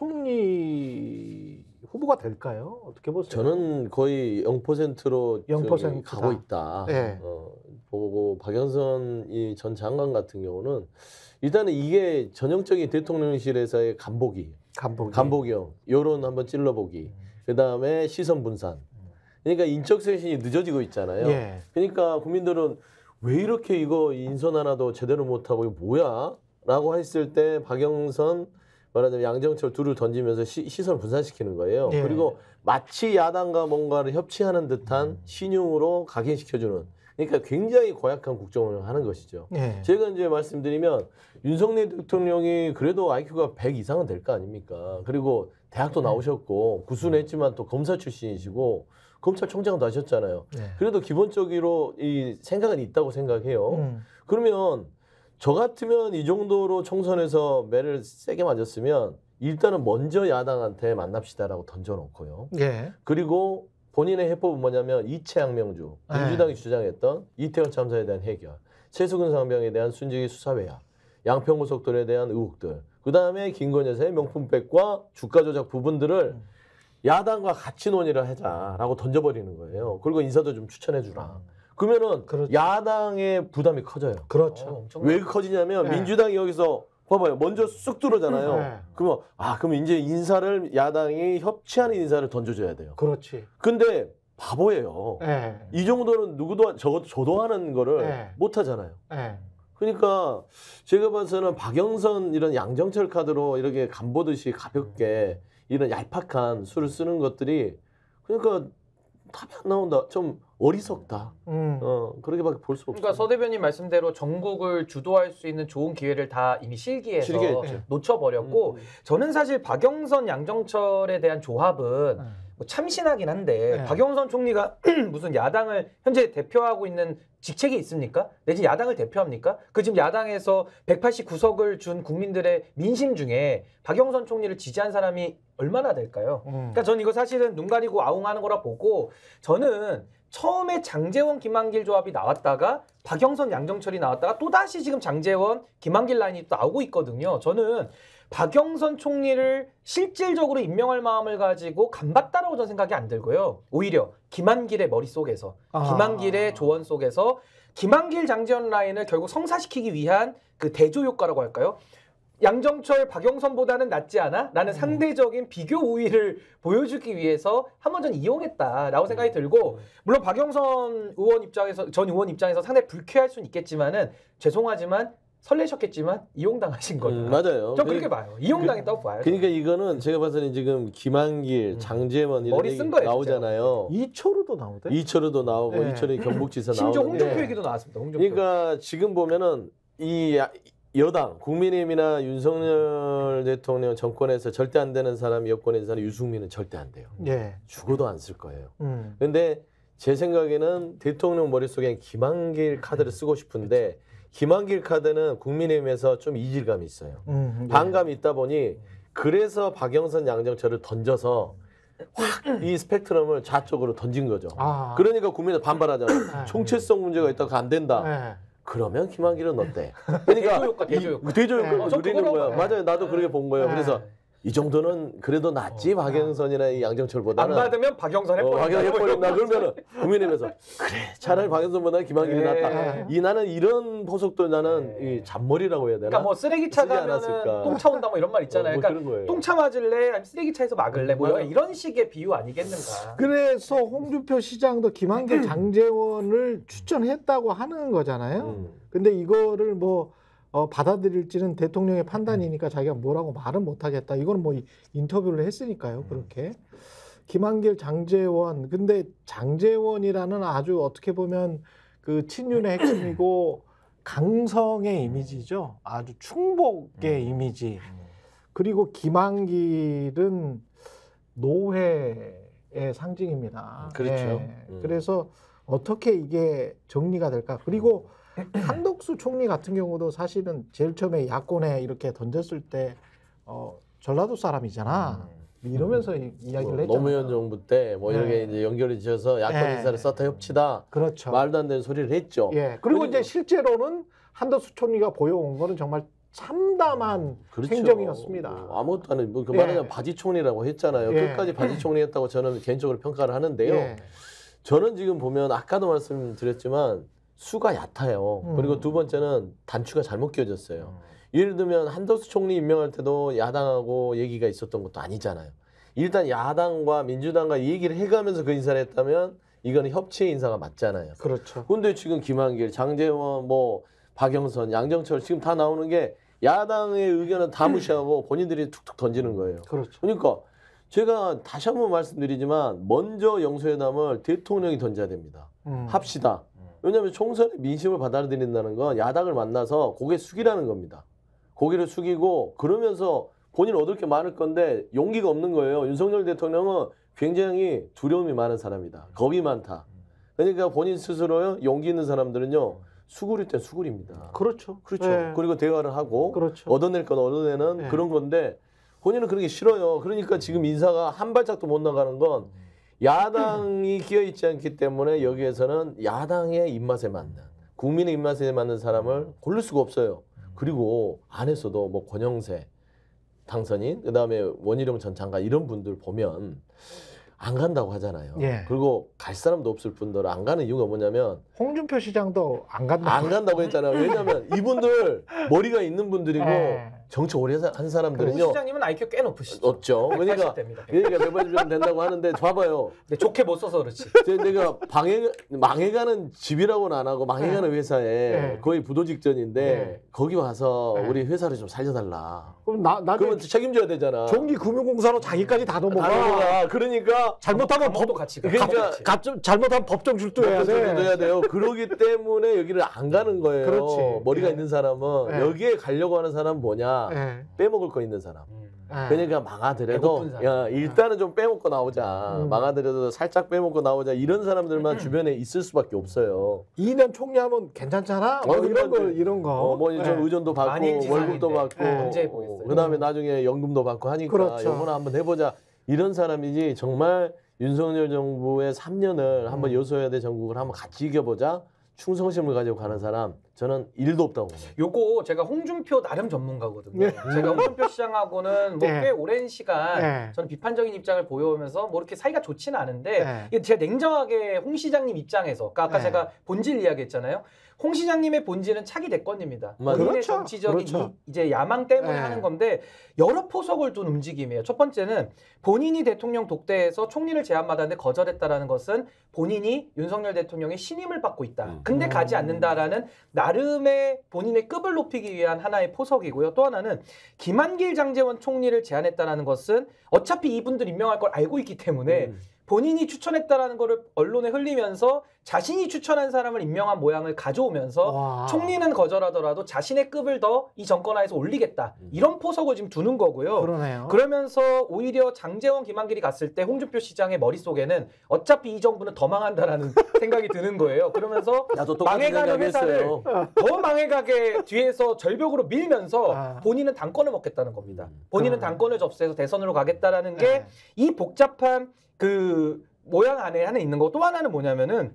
총리 후보가 될까요? 어떻게 보세요? 저는 거의 영 퍼센트로 영 퍼센트 가고 있다. 네. 어, 보고 박영선 이 전 장관 같은 경우는 일단은 이게 전형적인 대통령실에서의 간보기, 간보기, 간보기형, 여론 한번 찔러보기, 그 다음에 시선 분산. 그러니까 인적 쇄신이 늦어지고 있잖아요. 예. 그러니까 국민들은 왜 이렇게 이거 인선 하나도 제대로 못하고 이거 뭐야? 라고 했을 때 박영선 말하자면 양정철 둘을 던지면서 시, 시선을 분산시키는 거예요. 예. 그리고 마치 야당과 뭔가를 협치하는 듯한 신용으로 각인시켜주는 그러니까 굉장히 고약한 국정운영을 하는 것이죠. 예. 제가 이제 말씀드리면 윤석열 대통령이 그래도 아이큐가 백 이상은 될 거 아닙니까? 그리고 대학도 나오셨고 구순했지만 또 검사 출신이시고 검찰총장도 하셨잖아요. 예. 그래도 기본적으로 이 생각은 있다고 생각해요. 음. 그러면 저 같으면 이 정도로 총선에서 매를 세게 맞았으면 일단은 먼저 야당한테 만납시다라고 던져놓고요. 예. 그리고 본인의 해법은 뭐냐면 이채양명주, 네. 민주당이 주장했던 이태원 참사에 대한 해결, 최수근 상병에 대한 순직의 수사 외야, 양평고속도로에 대한 의혹들, 그 다음에 김건희 여사의 명품백과 주가 조작 부분들을 음. 야당과 같이 논의를 하자라고 던져버리는 거예요. 그리고 인사도 좀 추천해주라. 그러면은 그렇죠. 야당의 부담이 커져요. 그렇죠. 어, 엄청 왜 커지냐면 네. 민주당이 여기서 봐봐요. 먼저 쑥 들어오잖아요. 네. 그러면 아 그럼 이제 인사를 야당이 협치하는 인사를 던져줘야 돼요. 그렇지. 근데 바보예요. 예. 이 정도는 누구도 저도 저도 하는 거를 네. 못 하잖아요. 예. 그러니까 제가 봐서는 박영선 이런 양정철 카드로 이렇게 간보듯이 가볍게 이런 얄팍한 수를 쓰는 것들이 그러니까 답이 안 나온다. 좀 어리석다. 음. 어, 그렇게밖에 볼 수 없어. 그러니까 서 대변인 말씀대로 전국을 주도할 수 있는 좋은 기회를 다 이미 실기해서 실기했죠. 놓쳐버렸고 음. 저는 사실 박영선, 양정철에 대한 조합은 음. 뭐 참신하긴 한데 네. 박영선 총리가 무슨 야당을 현재 대표하고 있는 직책이 있습니까? 내지 야당을 대표합니까? 그 지금 야당에서 백팔십구 석을 준 국민들의 민심 중에 박영선 총리를 지지한 사람이 얼마나 될까요? 음. 그러니까 저는 이거 사실은 눈 가리고 아웅하는 거라 보고 저는 처음에 장제원, 김한길 조합이 나왔다가 박영선, 양정철이 나왔다가 또다시 지금 장제원, 김한길 라인이 또 나오고 있거든요. 저는 박영선 총리를 실질적으로 임명할 마음을 가지고 간봤다라고 저는 생각이 안 들고요. 오히려 김한길의 머릿속에서, 아. 김한길의 조언 속에서 김한길, 장제원 라인을 결국 성사시키기 위한 그 대조 효과라고 할까요? 양정철, 박영선보다는 낫지 않아? 라는 상대적인 비교 우위를 보여주기 위해서 한 번 전 이용했다라고 생각이 들고 물론 박영선 의원 입장에서 전 의원 입장에서 상당히 불쾌할 수는 있겠지만은 죄송하지만 설레셨겠지만 이용당하신 거다. 음, 맞아요. 저 그렇게 봐요. 이용당했다고 봐요. 그러니까 이거는 제가 봐서는 지금 김한길, 음. 장제원 이런 머리 얘기 쓴 거예요, 나오잖아요. 이초로도 나오대. 이철우도 나오고 네. 이철우 경북지사 심지어 나오는데 홍준표 얘기도 나왔습니다. 홍준표. 그러니까 지금 보면은 이 야- 여당, 국민의힘이나 윤석열 대통령 정권에서 절대 안 되는 사람이 여권에 있는 사람 유승민은 절대 안 돼요. 예. 죽어도 안 쓸 거예요. 음. 근데 제 생각에는 대통령 머릿속에 김한길 카드를 쓰고 싶은데 김한길 카드는 국민의힘에서 좀 이질감이 있어요. 음. 예. 반감이 있다 보니 그래서 박영선, 양정철을 던져서 확 이 스펙트럼을 좌쪽으로 던진 거죠. 아. 그러니까 국민은 반발하잖아요. 네. 총체성 문제가 있다고 안 된다. 예. 그러면 김한길은 어때? 그러니까 대조 효과, 대조 효과. 이- 대조 네. 효과를 어, 저 누리는 그거라고 거야. 봐요. 맞아요. 나도 네. 그렇게 본 거예요. 네. 그래서 이 정도는 그래도 낫지 박영선이나 이 안 양정철보다는. 받으면 박영선 어, 해버린다. 박영선 해버린다. 그러면은 국민의힘에서 그래 차라리 박영선보다 김한길이 네. 낫다. 이 나는 이런 포석도 나는 네. 이 잔머리라고 해야 되나? 그러니까 뭐 쓰레기차 쓰지 가면은 않았을까. 똥차 온다 뭐 이런 말 있잖아요. 어, 뭐 그러니까 그런 거예요. 똥차 맞을래? 아니면 쓰레기차에서 막을래? 뭐 맞아. 이런 식의 비유 아니겠는가? 그래서 홍준표 시장도 김한길, 장제원을 추천했다고 하는 거잖아요. 음. 근데 이거를 뭐 어, 받아들일지는 대통령의 판단이니까 자기가 뭐라고 말은 못하겠다. 이거는 뭐 이- 인터뷰를 했으니까요. 그렇게. 김한길, 장제원. 근데 장제원이라는 아주 어떻게 보면 그 친윤의 핵심이고 강성의 이미지죠. 아주 충복의 이미지. 그리고 김한길은 노회의 상징입니다. 그렇죠. 예. 음. 그래서 어떻게 이게 정리가 될까? 그리고 한덕수 총리 같은 경우도 사실은 제일 처음에 야권에 이렇게 던졌을 때 어, 전라도 사람이잖아. 이러면서 이- 이야기를 뭐 했잖아. 노무현 정부 때 뭐 이렇게 네. 이제 연결이 지어서 야권 네. 인사를 썼다 협치다. 그렇죠. 말도 안 되는 소리를 했죠. 예. 그리고 그리고- 이제 실제로는 한덕수 총리가 보여온 거는 정말 참담한 그렇죠. 행정이었습니다. 뭐 아무것도 안 해. 뭐그 예. 말하자면 바지총리라고 했잖아요. 예. 끝까지 바지총리했다고 저는 개인적으로 평가를 하는데요. 예. 저는 지금 보면 아까도 말씀드렸지만 수가 얕아요. 음. 그리고 두 번째는 단추가 잘못 끼워졌어요. 예를 들면 한덕수 총리 임명할 때도 야당하고 얘기가 있었던 것도 아니잖아요. 일단 야당과 민주당과 얘기를 해가면서 그 인사를 했다면 이거는 협치의 인사가 맞잖아요. 그렇죠. 근데 지금 김한길, 장제원, 뭐 박영선, 양정철 지금 다 나오는 게 야당의 의견은 다 무시하고 본인들이 툭툭 던지는 거예요. 그렇죠. 그러니까 제가 다시 한번 말씀드리지만 먼저 영수회담을 대통령이 던져야 됩니다. 음. 합시다. 왜냐하면 총선의 민심을 받아들인다는 건 야당을 만나서 고개 숙이라는 겁니다. 고개를 숙이고 그러면서 본인 얻을 게 많을 건데 용기가 없는 거예요. 윤석열 대통령은 굉장히 두려움이 많은 사람이다. 겁이 많다. 그러니까 본인 스스로요 용기 있는 사람들은요 수구릴 땐 수구립니다. 그렇죠. 그렇죠. 예. 그리고 대화를 하고 그렇죠. 얻어낼 건 얻어내는 네. 그런 건데 본인은 그런 게 싫어요. 그러니까 지금 인사가 한 발짝도 못 나가는 건 야당이 끼어 있지 않기 때문에 여기에서는 야당의 입맛에 맞는 국민의 입맛에 맞는 사람을 고를 수가 없어요. 그리고 안에서도 뭐 권영세 당선인 그다음에 원희룡 전 장관 이런 분들 보면 안 간다고 하잖아요. 예. 그리고 갈 사람도 없을 뿐더러 안 가는 이유가 뭐냐면 홍준표 시장도 안 간다. 안 간다고 했잖아요. 왜냐하면 이분들 머리가 있는 분들이고 예. 정치 오래 한 사람들은요. 홍 시장님은 아이큐 꽤 높으시죠. 높죠. 그러니까 그러니까 백팔십 된다고 하는데 봐봐요. 네, 좋게 못 써서 그렇지. 내가 방해 망해가는 집이라고는 안 하고 망해가는 회사에 네. 거의 부도 직전인데 네. 거기 와서 네. 우리 회사를 좀 살려달라. 그럼 나 나중에 그러면 책임져야 되잖아. 종기금융공사로 자기까지 다 넘어가. 다 넘어가. 그러니까 잘못하면 법도 법 같이 가. 그러니까 가, 가, 잘못하면 법정 출두해야 돼. 해야 돼요. 그러기 때문에 여기를 안 가는 거예요. 그렇지. 머리가 네. 있는 사람은 네. 여기에 가려고 하는 사람은 뭐냐? 네. 빼먹을 거 있는 사람. 음. 네. 그러니까 망하더라도 배고픈 사람. 야, 일단은 좀 빼먹고 나오자. 음. 망하더라도 살짝 빼먹고 나오자. 이런 사람들만 주변에 있을 수밖에 없어요. 이 년 총리하면 괜찮잖아. 뭐 어, 이런 거 그런데. 이런 거. 어, 뭐, 좀 네. 의전도 받고, 만인지상인데. 월급도 받고, 네. 문제 보였어요. 그 다음에 나중에 연금도 받고 하니까, 그렇죠. 요거나 한번 해보자. 이런 사람이지, 정말 윤석열 정부의 삼 년을 한번 음. 여소야대 전국을 한번 같이 이겨보자. 충성심을 가지고 가는 사람, 저는 일도 없다고 봅니다. 요거 제가 홍준표 나름 전문가거든요. 네. 제가 홍준표 시장하고는 뭐 네. 꽤 오랜 시간 네. 저는 비판적인 입장을 보여오면서 뭐 이렇게 사이가 좋지는 않은데 네. 이게 제가 냉정하게 홍 시장님 입장에서 그러니까 아까 네. 제가 본질 이야기했잖아요. 홍 시장님의 본질은 차기 대권입니다. 맞아요. 본인의 그렇죠. 정치적인 그렇죠. 이, 이제 야망 때문에 네. 하는 건데 여러 포석을 둔 움직임이에요. 첫 번째는 본인이 대통령 독대에서 총리를 제안받았는데 거절했다라는 것은 본인이 윤석열 대통령의 신임을 받고 있다. 음. 근데 음. 가지 않는다라는 나름의 본인의 급을 높이기 위한 하나의 포석이고요. 또 하나는 김한길 장제원 총리를 제안했다라는 것은 어차피 이분들 임명할 걸 알고 있기 때문에 음. 본인이 추천했다라는 거를 언론에 흘리면서 자신이 추천한 사람을 임명한 모양을 가져오면서 와. 총리는 거절하더라도 자신의 급을 더 이 정권 하에서 올리겠다. 이런 포석을 지금 두는 거고요. 그러네요. 그러면서 오히려 장제원, 김한길이 갔을 때 홍준표 시장의 머릿속에는 어차피 이 정부는 더 망한다라는 생각이 드는 거예요. 그러면서 나도 똑같은 망해가는 생각했어요. 더 망해가게 뒤에서 절벽으로 밀면서 아. 본인은 당권을 먹겠다는 겁니다. 음. 본인은 그러네. 당권을 접수해서 대선으로 가겠다라는 게 네. 이 복잡한 그 모양 안에 하나 있는 거. 또 하나는 뭐냐면은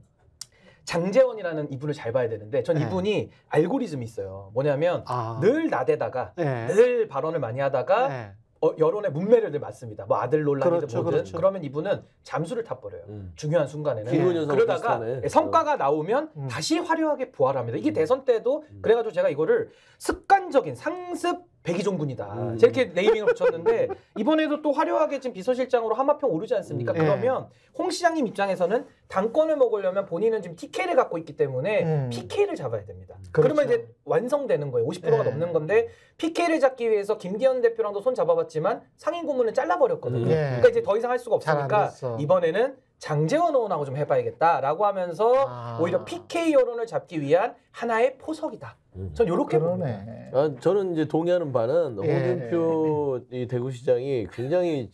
장제원이라는 이분을 잘 봐야 되는데 전 네. 이분이 알고리즘이 있어요. 뭐냐면 아. 늘 나대다가 네. 늘 발언을 많이 하다가 네. 어, 여론의 문매를 늘 맞습니다. 뭐 아들 논란이든 그렇죠, 뭐든 그렇죠. 그러면 이분은 잠수를 타버려요. 음. 중요한 순간에는. 김건희 여사하고 그러다가 비슷하네. 성과가 나오면 음. 다시 화려하게 부활합니다. 이게 음. 대선 때도 음. 그래가지고 제가 이거를 습관적인 상습 백이종군이다. 음. 제가 이렇게 네이밍을 붙였는데 이번에도 또 화려하게 지금 비서실장으로 하마평 오르지 않습니까? 음. 그러면 홍 시장님 입장에서는 당권을 먹으려면 본인은 지금 티케이를 갖고 있기 때문에 음. 피케이를 잡아야 됩니다. 그렇죠. 그러면 이제 완성되는 거예요. 오십 퍼센트가 네. 넘는 건데 피케이를 잡기 위해서 김기현 대표랑도 손 잡아봤지만 상임 고문은 잘라버렸거든요. 음. 네. 그러니까 이제 더 이상 할 수가 잘안 없으니까 됐어. 이번에는 장제원 의원하고 좀 해봐야겠다라고 하면서 아. 오히려 피케이 여론을 잡기 위한 하나의 포석이다. 음. 전 이렇게 봅니다. 그러네. 아, 저는 이제 동의하는 바는 예. 홍준표 이 대구시장이 굉장히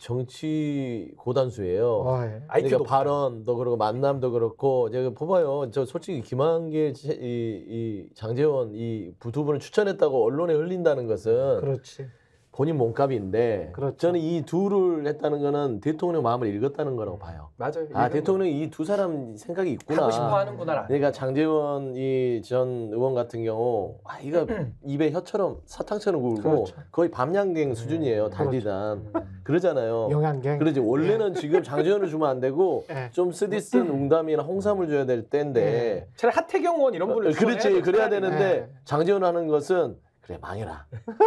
정치 고단수예요. 어, 예. 아이큐 그러니까 높아요. 발언도 그렇고 만남도 그렇고 제가 봐봐요. 저 솔직히 김한길 이, 이 장제원 이 두 분을 추천했다고 언론에 흘린다는 것은 그렇지. 본인 몸값인데 그렇죠. 저는 이 둘을 했다는 거는 대통령 마음을 읽었다는 거라고 봐요. 맞아요. 아 이런 대통령이 이 두 사람 생각이 있구나. 하고 싶어 하는구나. 그러니까 장제원 이 전 의원 같은 경우 아 이거 입에 혀처럼 사탕처럼 굴고 그렇죠. 거의 밤양갱 수준이에요. 그렇죠. 달리단 그러잖아요. 영양갱. 그러지 원래는 지금 장제원을 주면 안 되고 예. 좀 쓰디쓴 웅담이나 홍삼을 줘야 될 때인데 차라리 하태경 의원 이런 분을 어, 그렇지 추천해야 그래야 돼. 되는데 네. 장제원 하는 것은 그래 망해라.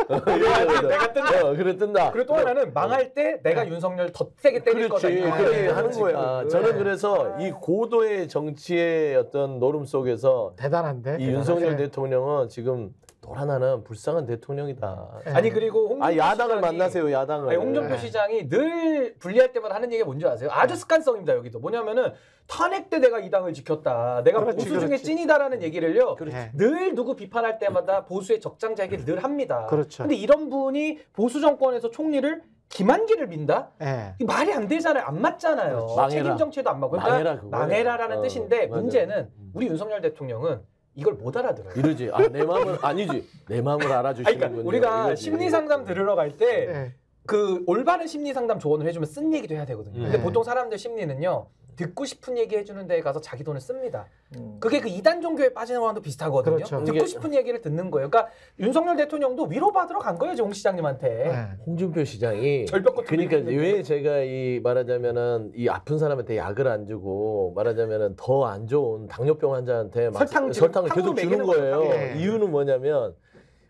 내가 뜬다. 어, 그래 뜬다. 그리고 또 하나는 망할 때 내가 윤석열 더 세게 때릴 거다. 그렇지 이거 그래 네, 하는 지금. 거야. 네. 저는 그래서 이 고도의 정치의 어떤 노름 속에서 대단한데. 이 윤석열 대단하네. 대통령은 지금 돌아나는 불쌍한 대통령이다. 예. 아니 그리고 홍준표 아 야당을 시장이- 만나세요 야당을. 아니, 홍준표 네. 시장이 늘 분리할 때마다 하는 얘기가 뭔지 아세요? 아주 습관성입니다. 여기도 뭐냐면은 탄핵 때 내가 이 당을 지켰다. 내가 그렇지, 보수 중에 그렇지. 찐이다라는 얘기를요. 예. 늘 누구 비판할 때마다 보수의 적장자 얘기를 늘 합니다. 그렇죠. 근데 이런 분이 보수 정권에서 총리를 김한길을 민다? 예. 이 말이 안 되잖아요. 안 맞잖아요. 그렇지. 망해라. 책임 정치에도 안 맞고. 그러니까 망해라, 그거야. 망해라라는 어, 뜻인데 맞아. 문제는 음. 우리 윤석열 대통령은 이걸 못 알아들어요. 이러지. 아, 내 마음을 아니지. 내 마음을 아니, 알아주시는군요. 그러니까 우리가 이거지. 심리 상담 들으러 갈 때 예. 그 올바른 심리 상담 조언을 해주면 쓴 얘기도 해야 되거든요. 근데 네. 보통 사람들 심리는요. 듣고 싶은 얘기 해주는 데에 가서 자기 돈을 씁니다. 음. 그게 그 이단 종교에 빠지는 거랑도 비슷하거든요. 그렇죠. 듣고 이게- 싶은 얘기를 듣는 거예요. 그러니까 윤석열 대통령도 위로받으러 간 거예요. 정 시장님한테. 예. 홍준표 시장이 절벽 끝 그러니까 돌리는 왜 제가 이 말하자면은 이 아픈 사람한테 약을 안 주고 말하자면은 더 안 좋은 당뇨병 환자한테 막 설탕 지금 설탕을 계속 탕으로 주는 먹이는 거예요. 거예요. 이유는 뭐냐면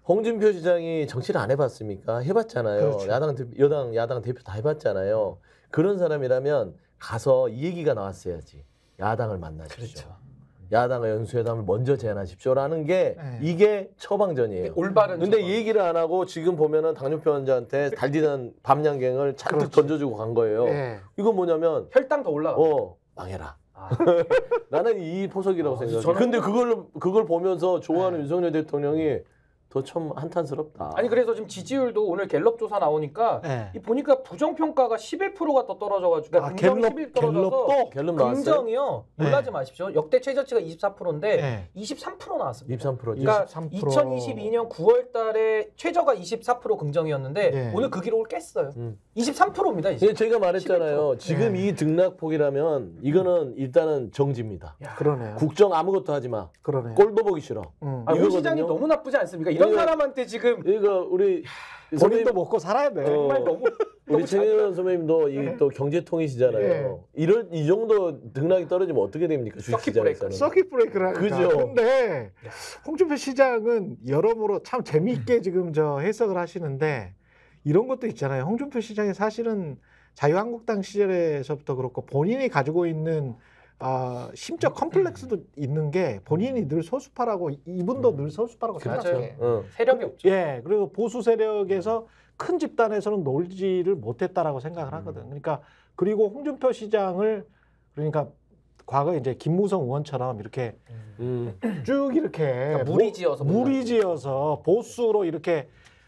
홍준표 시장이 정치를 안 해봤습니까? 해봤잖아요. 그렇죠. 야당, 대- 여당, 야당 대표 다 해봤잖아요. 그런 사람이라면 가서 이 얘기가 나왔어야지. 야당을 만나십시오. 그렇죠. 야당의 연수회담을 먼저 제안하십시오라는 게 네. 이게 처방전이에요. 올바른. 근데 처방. 얘기를 안 하고 지금 보면은 당뇨표 환자한테 달디난 밤양갱을 잔뜩 그렇지. 던져주고 간 거예요. 예. 이건 뭐냐면 혈당 더 올라가. 어 망해라. 아. 나는 이 포석이라고 아, 생각해. 저는- 근데 그걸 그걸 보면서 좋아하는 네. 윤석열 대통령이 더 참 한탄스럽다. 아니 그래서 지금 지지율도 오늘 갤럽 조사 나오니까 예. 이 보니까 부정평가가 십일 퍼센트가 더 떨어져가지고 그러니까 아, 긍정이 갤럽 십일 떨어져서 갤럽도 갤럽 나왔어요? 긍정이요. 네. 놀라지 마십시오. 역대 최저치가 이십사 퍼센트인데 예. 이십삼 퍼센트 나왔습니다. 이십삼 퍼센트. 그러니까 이십삼 퍼센트. 이천이십이 년 구월 달에 최저가 이십사 퍼센트 긍정이었는데 네. 오늘 그 기록을 깼어요. 음. 이십삼 퍼센트입니다. 이제. 근데 제가 말했잖아요. 지금 네. 이 등락폭이라면 이거는 일단은 정지입니다. 그러네요. 국정 아무것도 하지 마. 그러네. 꼴도 보기 싫어. 음. 아, 홍 이거거든요. 시장이 너무 나쁘지 않습니까? 이런 이거- 사람한테 지금 이거 우리 본인도 먹고 살아야 돼. 어, 정말 너무 우리 너무 최경환 선배님도 이 또 경제통이시잖아요. 예. 이럴 이 정도 등락이 떨어지면 어떻게 됩니까? 서킷 주식시장에서는. 서킷 브레이크라니까. 그죠. 근데 홍준표 시장은 여러모로 참 재미있게 지금 저 해석을 하시는데 이런 것도 있잖아요. 홍준표 시장이 사실은 자유한국당 시절에서부터 그렇고 본인이 가지고 있는 아, 심적 컴플렉스도 있는 게 본인이 늘 소수파라고 이분도 늘 소수파라고 맞아요. 생각해요. 어. 세력이 없죠. 예, 그리고 보수 세력에서 큰 집단에서는 놀지를 못했다라고 생각을 하거든. 그러니까 그리고 홍준표 시장을 그러니까 과거 이제 김무성 의원처럼 이렇게 음. 쭉 이렇게 그러니까 무리지어서 뭐, 무리지어서 보수로 이렇게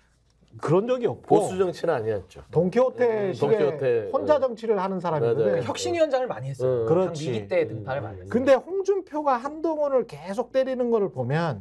그런 적이 없고 보수 정치는 아니었죠. 돈키호테 음, 식의 돈키호테. 혼자 음. 정치를 하는 사람이거든. 맞아요. 혁신위원장을 많이 했어요. 음. 그렇지. 위기 때 등판을 많이 했어요. 근데 홍준표가 한동훈을 계속 때리는 거를 보면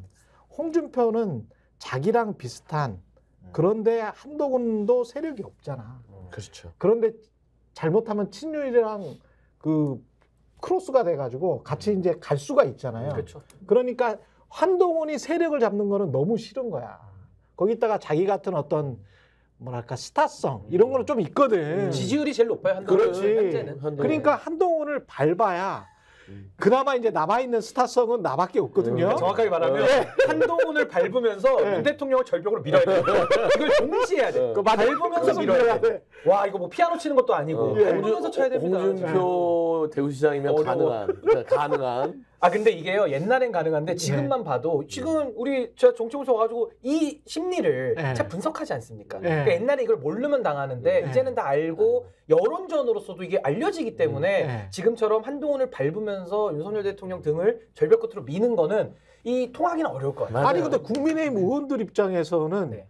홍준표는 자기랑 비슷한 그런데 한동훈도 세력이 없잖아. 그렇죠. 그런데 잘못하면 친윤이랑 그 크로스가 돼가지고 같이 이제 갈 수가 있잖아요. 그렇죠. 그러니까 한동훈이 세력을 잡는 거는 너무 싫은 거야. 거기다가 자기 같은 어떤 뭐랄까 스타성 이런 거는 좀 있거든. 지지율이 제일 높아요. 한동훈은 그렇지. 현재는. 한동훈. 그러니까 한동훈을 밟아야 음. 그나마 이제 남아있는 스타성은 나밖에 없거든요. 그러니까 정확하게 말하면 어. 한동훈을 밟으면서 네. 윤 대통령을 절벽으로 밀어야 돼요. 이걸 동시에 해야 돼. 어. 그 맞아. 밟으면서 밀어야 돼. 와 이거 뭐 피아노 치는 것도 아니고 어. 밟으면서 쳐야 됩니다. 홍준표 대구시장이면 어려워. 가능한 그러니까 가능한 아 근데 이게요 옛날엔 가능한데 지금만 봐도 지금 우리 제가 정치부서 와가지고 이 심리를 네. 잘 분석하지 않습니까? 네. 그러니까 옛날에 이걸 모르면 당하는데 네. 이제는 다 알고 여론전으로서도 이게 알려지기 때문에 네. 지금처럼 한동훈을 밟으면서 윤석열 대통령 등을 절벽 끝으로 미는 거는 이 통하기는 어려울 것 같아요. 맞아요. 아니 근데 국민의힘 의원들 입장에서는 네.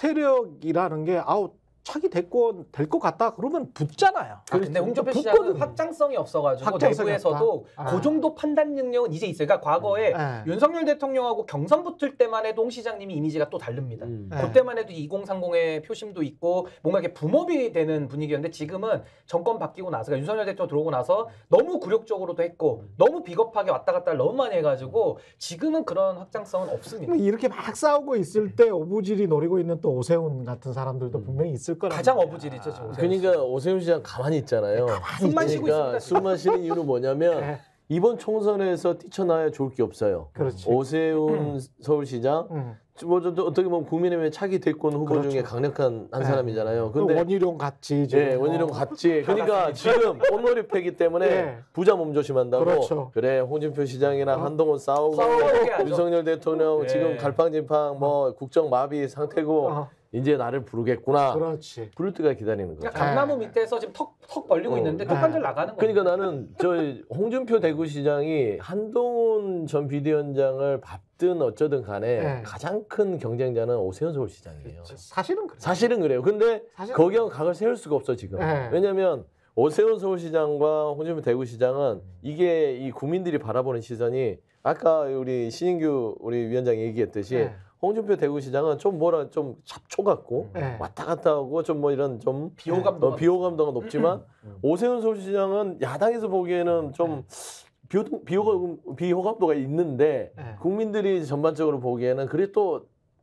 세력이라는 게 아우 차기 대권 될 것 같다 그러면 붙잖아요. 아, 근데 홍준표 붙거든. 시장은 확장성이 없어가지고 확장성이 내부에서도 없다? 아. 그 정도 판단 능력은 이제 있어요. 그러니까 과거에 네. 윤석열 대통령하고 경선 붙을 때만 해도 홍 시장님이 이미지가 또 다릅니다. 음. 네. 그때만 해도 이공삼공의 표심도 있고 뭔가 이렇게 붐업이 되는 분위기였는데 지금은 정권 바뀌고 나서 그러니까 윤석열 대통령 들어오고 나서 너무 굴욕적으로도 했고 너무 비겁하게 왔다 갔다 너무 많이 해가지고 지금은 그런 확장성은 없습니다. 뭐 이렇게 막 싸우고 있을 때 어부질이 노리고 있는 또 오세훈 같은 사람들도 분명히 있을 거란 가장 말이야. 어부질이죠, 저 오세훈. 그러니까 오세훈 시장 가만히 있잖아요. 숨만 쉬고 그러니까 있습니다. 숨만 쉬는 이유는 뭐냐면 네. 이번 총선에서 뛰쳐나야 좋을 게 없어요. 그렇지. 오세훈 서울시장 응. 뭐 저- 어떻게 보면 국민의힘의 차기 대권 후보 그렇죠. 중에 강력한 한 네. 사람이잖아요. 그 근데 원희룡 같이 지금 예, 원희룡 뭐 같지. 그러니까 지금 꽃놀이패기 때문에 네. 부자 몸조심한다고. 그렇죠. 그래 홍준표 시장이랑 어? 한동훈 싸우고 싸우게 하죠. 윤석열 대통령 네. 지금 갈팡질팡 뭐 국정 마비 상태고 어, 이제 나를 부르겠구나. 그렇지. 부를 때가 기다리는 거죠. 그러니까 강나무 네. 밑에서 지금 턱, 턱 벌리고 어. 있는데 네. 턱관절 나가는 거예요. 그러니까 나는 저 홍준표 대구시장이 한동훈 전 비대위원장을 밟든 어쩌든 간에 네. 가장 큰 경쟁자는 오세훈 서울시장이에요. 사실은 그래. 사실은 그래요. 근데 사실은 거기하고 각을 세울 수가 없어 지금. 네. 왜냐하면 오세훈 서울시장과 홍준표 대구시장은 이게 이 국민들이 바라보는 시선이 아까 우리 신인규 우리 위원장이 얘기했듯이 네. 홍준표 대구시장은 좀 뭐라 좀 잡초 같고 네. 왔다 갔다 하고 좀 뭐 이런 좀 비호감도가 어, 비호감도가 높지만 오세훈 서울시장은 야당에서 보기에는 좀 비호, 비호감, 비호감도가 있는데 네. 국민들이 전반적으로 보기에는 그래 또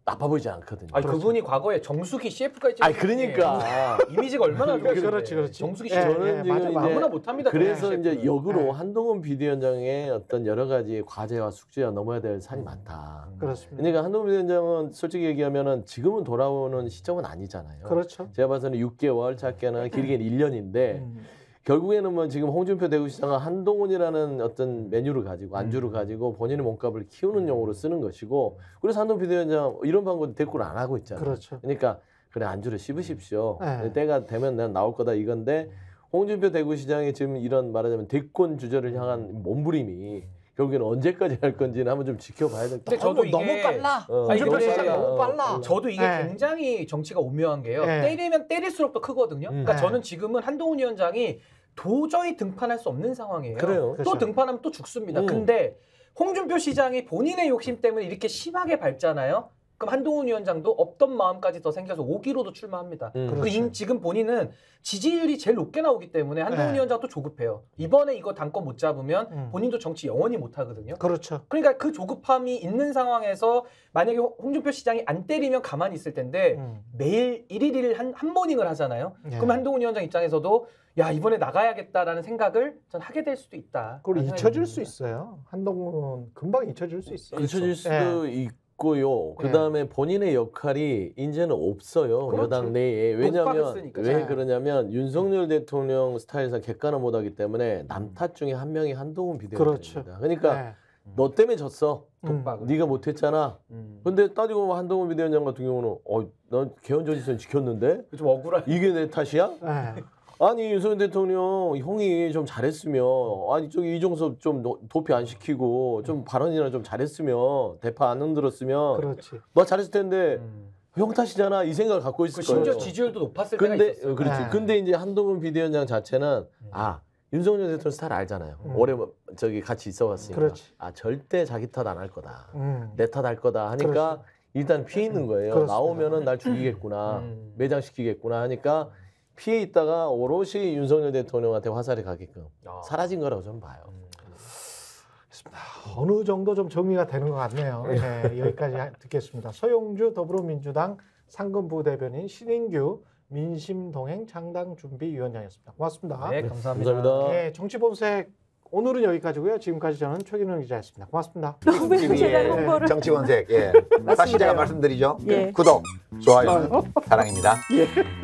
나빠 보이지 않거든요. 아니, 그분이 과거에 정수기 씨에프까지 아니 그러니까 이미지가 얼마나 좋은데. 그렇지, 그렇지. 정수기 씨 예, 저는 예, 지금 맞아, 이제 맞아. 아무나 못합니다. 그래서 이제 씨에프는. 역으로 네. 한동훈 비대위원장의 어떤 여러 가지 과제와 숙제와 넘어야 될 산이 많다. 그렇습니다. 그러니까 한동훈 비대위원장은 솔직히 얘기하면은 지금은 돌아오는 시점은 아니잖아요. 그렇죠. 제가 봐서는 육 개월, 짧게는 길게는 일 년인데 음. 결국에는 뭐 지금 홍준표 대구시장은 한동훈이라는 어떤 메뉴를 가지고 안주를 가지고 본인의 몸값을 키우는 용으로 쓰는 것이고 그래서 한동훈 비대위원장 이런 방법 대꾸를 안 하고 있잖아요. 그렇죠. 그러니까 그래 안주를 씹으십시오. 네. 때가 되면 난 나올 거다 이건데 홍준표 대구시장이 지금 이런 말하자면 대권 주자를 향한 몸부림이 결국에는 언제까지 할 건지는 한번 좀 지켜봐야 될 것 근데 같아요. 저도 너무 이게 빨라. 어, 아니, 홍준표 근데 시장 너무 빨라. 저도 이게 네. 굉장히 정치가 오묘한 게요. 네. 때리면 때릴수록 더 크거든요. 음. 그러니까 네. 저는 지금은 한동훈 위원장이 도저히 등판할 수 없는 상황이에요. 그래요. 그렇죠. 또 등판하면 또 죽습니다. 음. 근데 홍준표 시장이 본인의 욕심 때문에 이렇게 심하게 밟잖아요. 그럼 한동훈 위원장도 없던 마음까지 더 생겨서 오 기로도 출마합니다. 음. 그리고 그렇죠. 이- 지금 본인은 지지율이 제일 높게 나오기 때문에 한동훈 네. 위원장도 조급해요. 이번에 이거 당권 못 잡으면 음. 본인도 정치 영원히 못 하거든요. 그렇죠. 그러니까 그 조급함이 있는 상황에서 만약에 홍- 홍준표 시장이 안 때리면 가만히 있을 텐데 음. 매일 일일일 한, 한 모닝을 하잖아요. 네. 그럼 한동훈 위원장 입장에서도 야 이번에 나가야겠다라는 생각을 전 하게 될 수도 있다. 그리고 라는 잊혀질 생각이 수 듭니다. 있어요. 한동훈 금방 잊혀질 수 있어요. 잊혀질 수도 예. 있고요. 그 다음에 본인의 역할이 이제는 없어요. 그렇죠. 여당 내에. 독박을 왜냐하면 쓰니까. 왜 네. 그러냐면 윤석열 대통령 스타일상 객관을 못하기 때문에 남탓 중에 한 명이 한동훈 비대위원장입니다. 그렇죠. 그러니까 네. 너 때문에 졌어. 독박을. 네가 못했잖아. 음. 근데 따지고 보면 한동훈 비대위원장 같은 경우는 어, 난 개헌저지선 지켰는데 좀 억울한. 이게 내 탓이야? 네. 아니 윤석열 대통령 형이 좀 잘했으면 아니 저기 이종섭 좀 노- 도피 안 시키고 좀 발언이나 좀 잘했으면 대파 안 흔들었으면 그렇지. 너 잘했을 텐데 음. 형 탓이잖아 이 생각을 갖고 있을 그 거예요. 심지어 지지율도 높았을 때가 근데 있었어요. 어, 그렇지. 네. 근데 이제 한동훈 비대위원장 자체는 음. 아 윤석열 대통령 스타일 알잖아요. 음. 오래 뭐 저기 같이 있어봤으니까. 그렇지. 아 절대 자기 탓 안 할 거다. 음. 내 탓 할 거다 하니까 그렇죠. 일단 피해 있는 거예요. 그렇습니다. 나오면은 날 죽이겠구나, 음. 매장시키겠구나 하니까 피해 있다가 오롯이 윤석열 대통령한테 화살이 가게끔 아. 사라진 거라고 저는 봐요. 음. 알겠습니다. 어느 정도 좀 정리가 되는 것 같네요. 네, 여기까지 하- 듣겠습니다. 서용주 더불어민주당 상근부대변인 신인규 민심동행 창당준비위원장이었습니다. 고맙습니다. 네, 감사합니다. 감사합니다. 네, 정치본색 오늘은 여기까지고요. 지금까지 저는 최경영 기자였습니다. 고맙습니다. 너무 제가 예, 홍보를 정치권색 예. 다시 제가 말씀드리죠. 예. 구독, 좋아요, 사랑입니다. 예.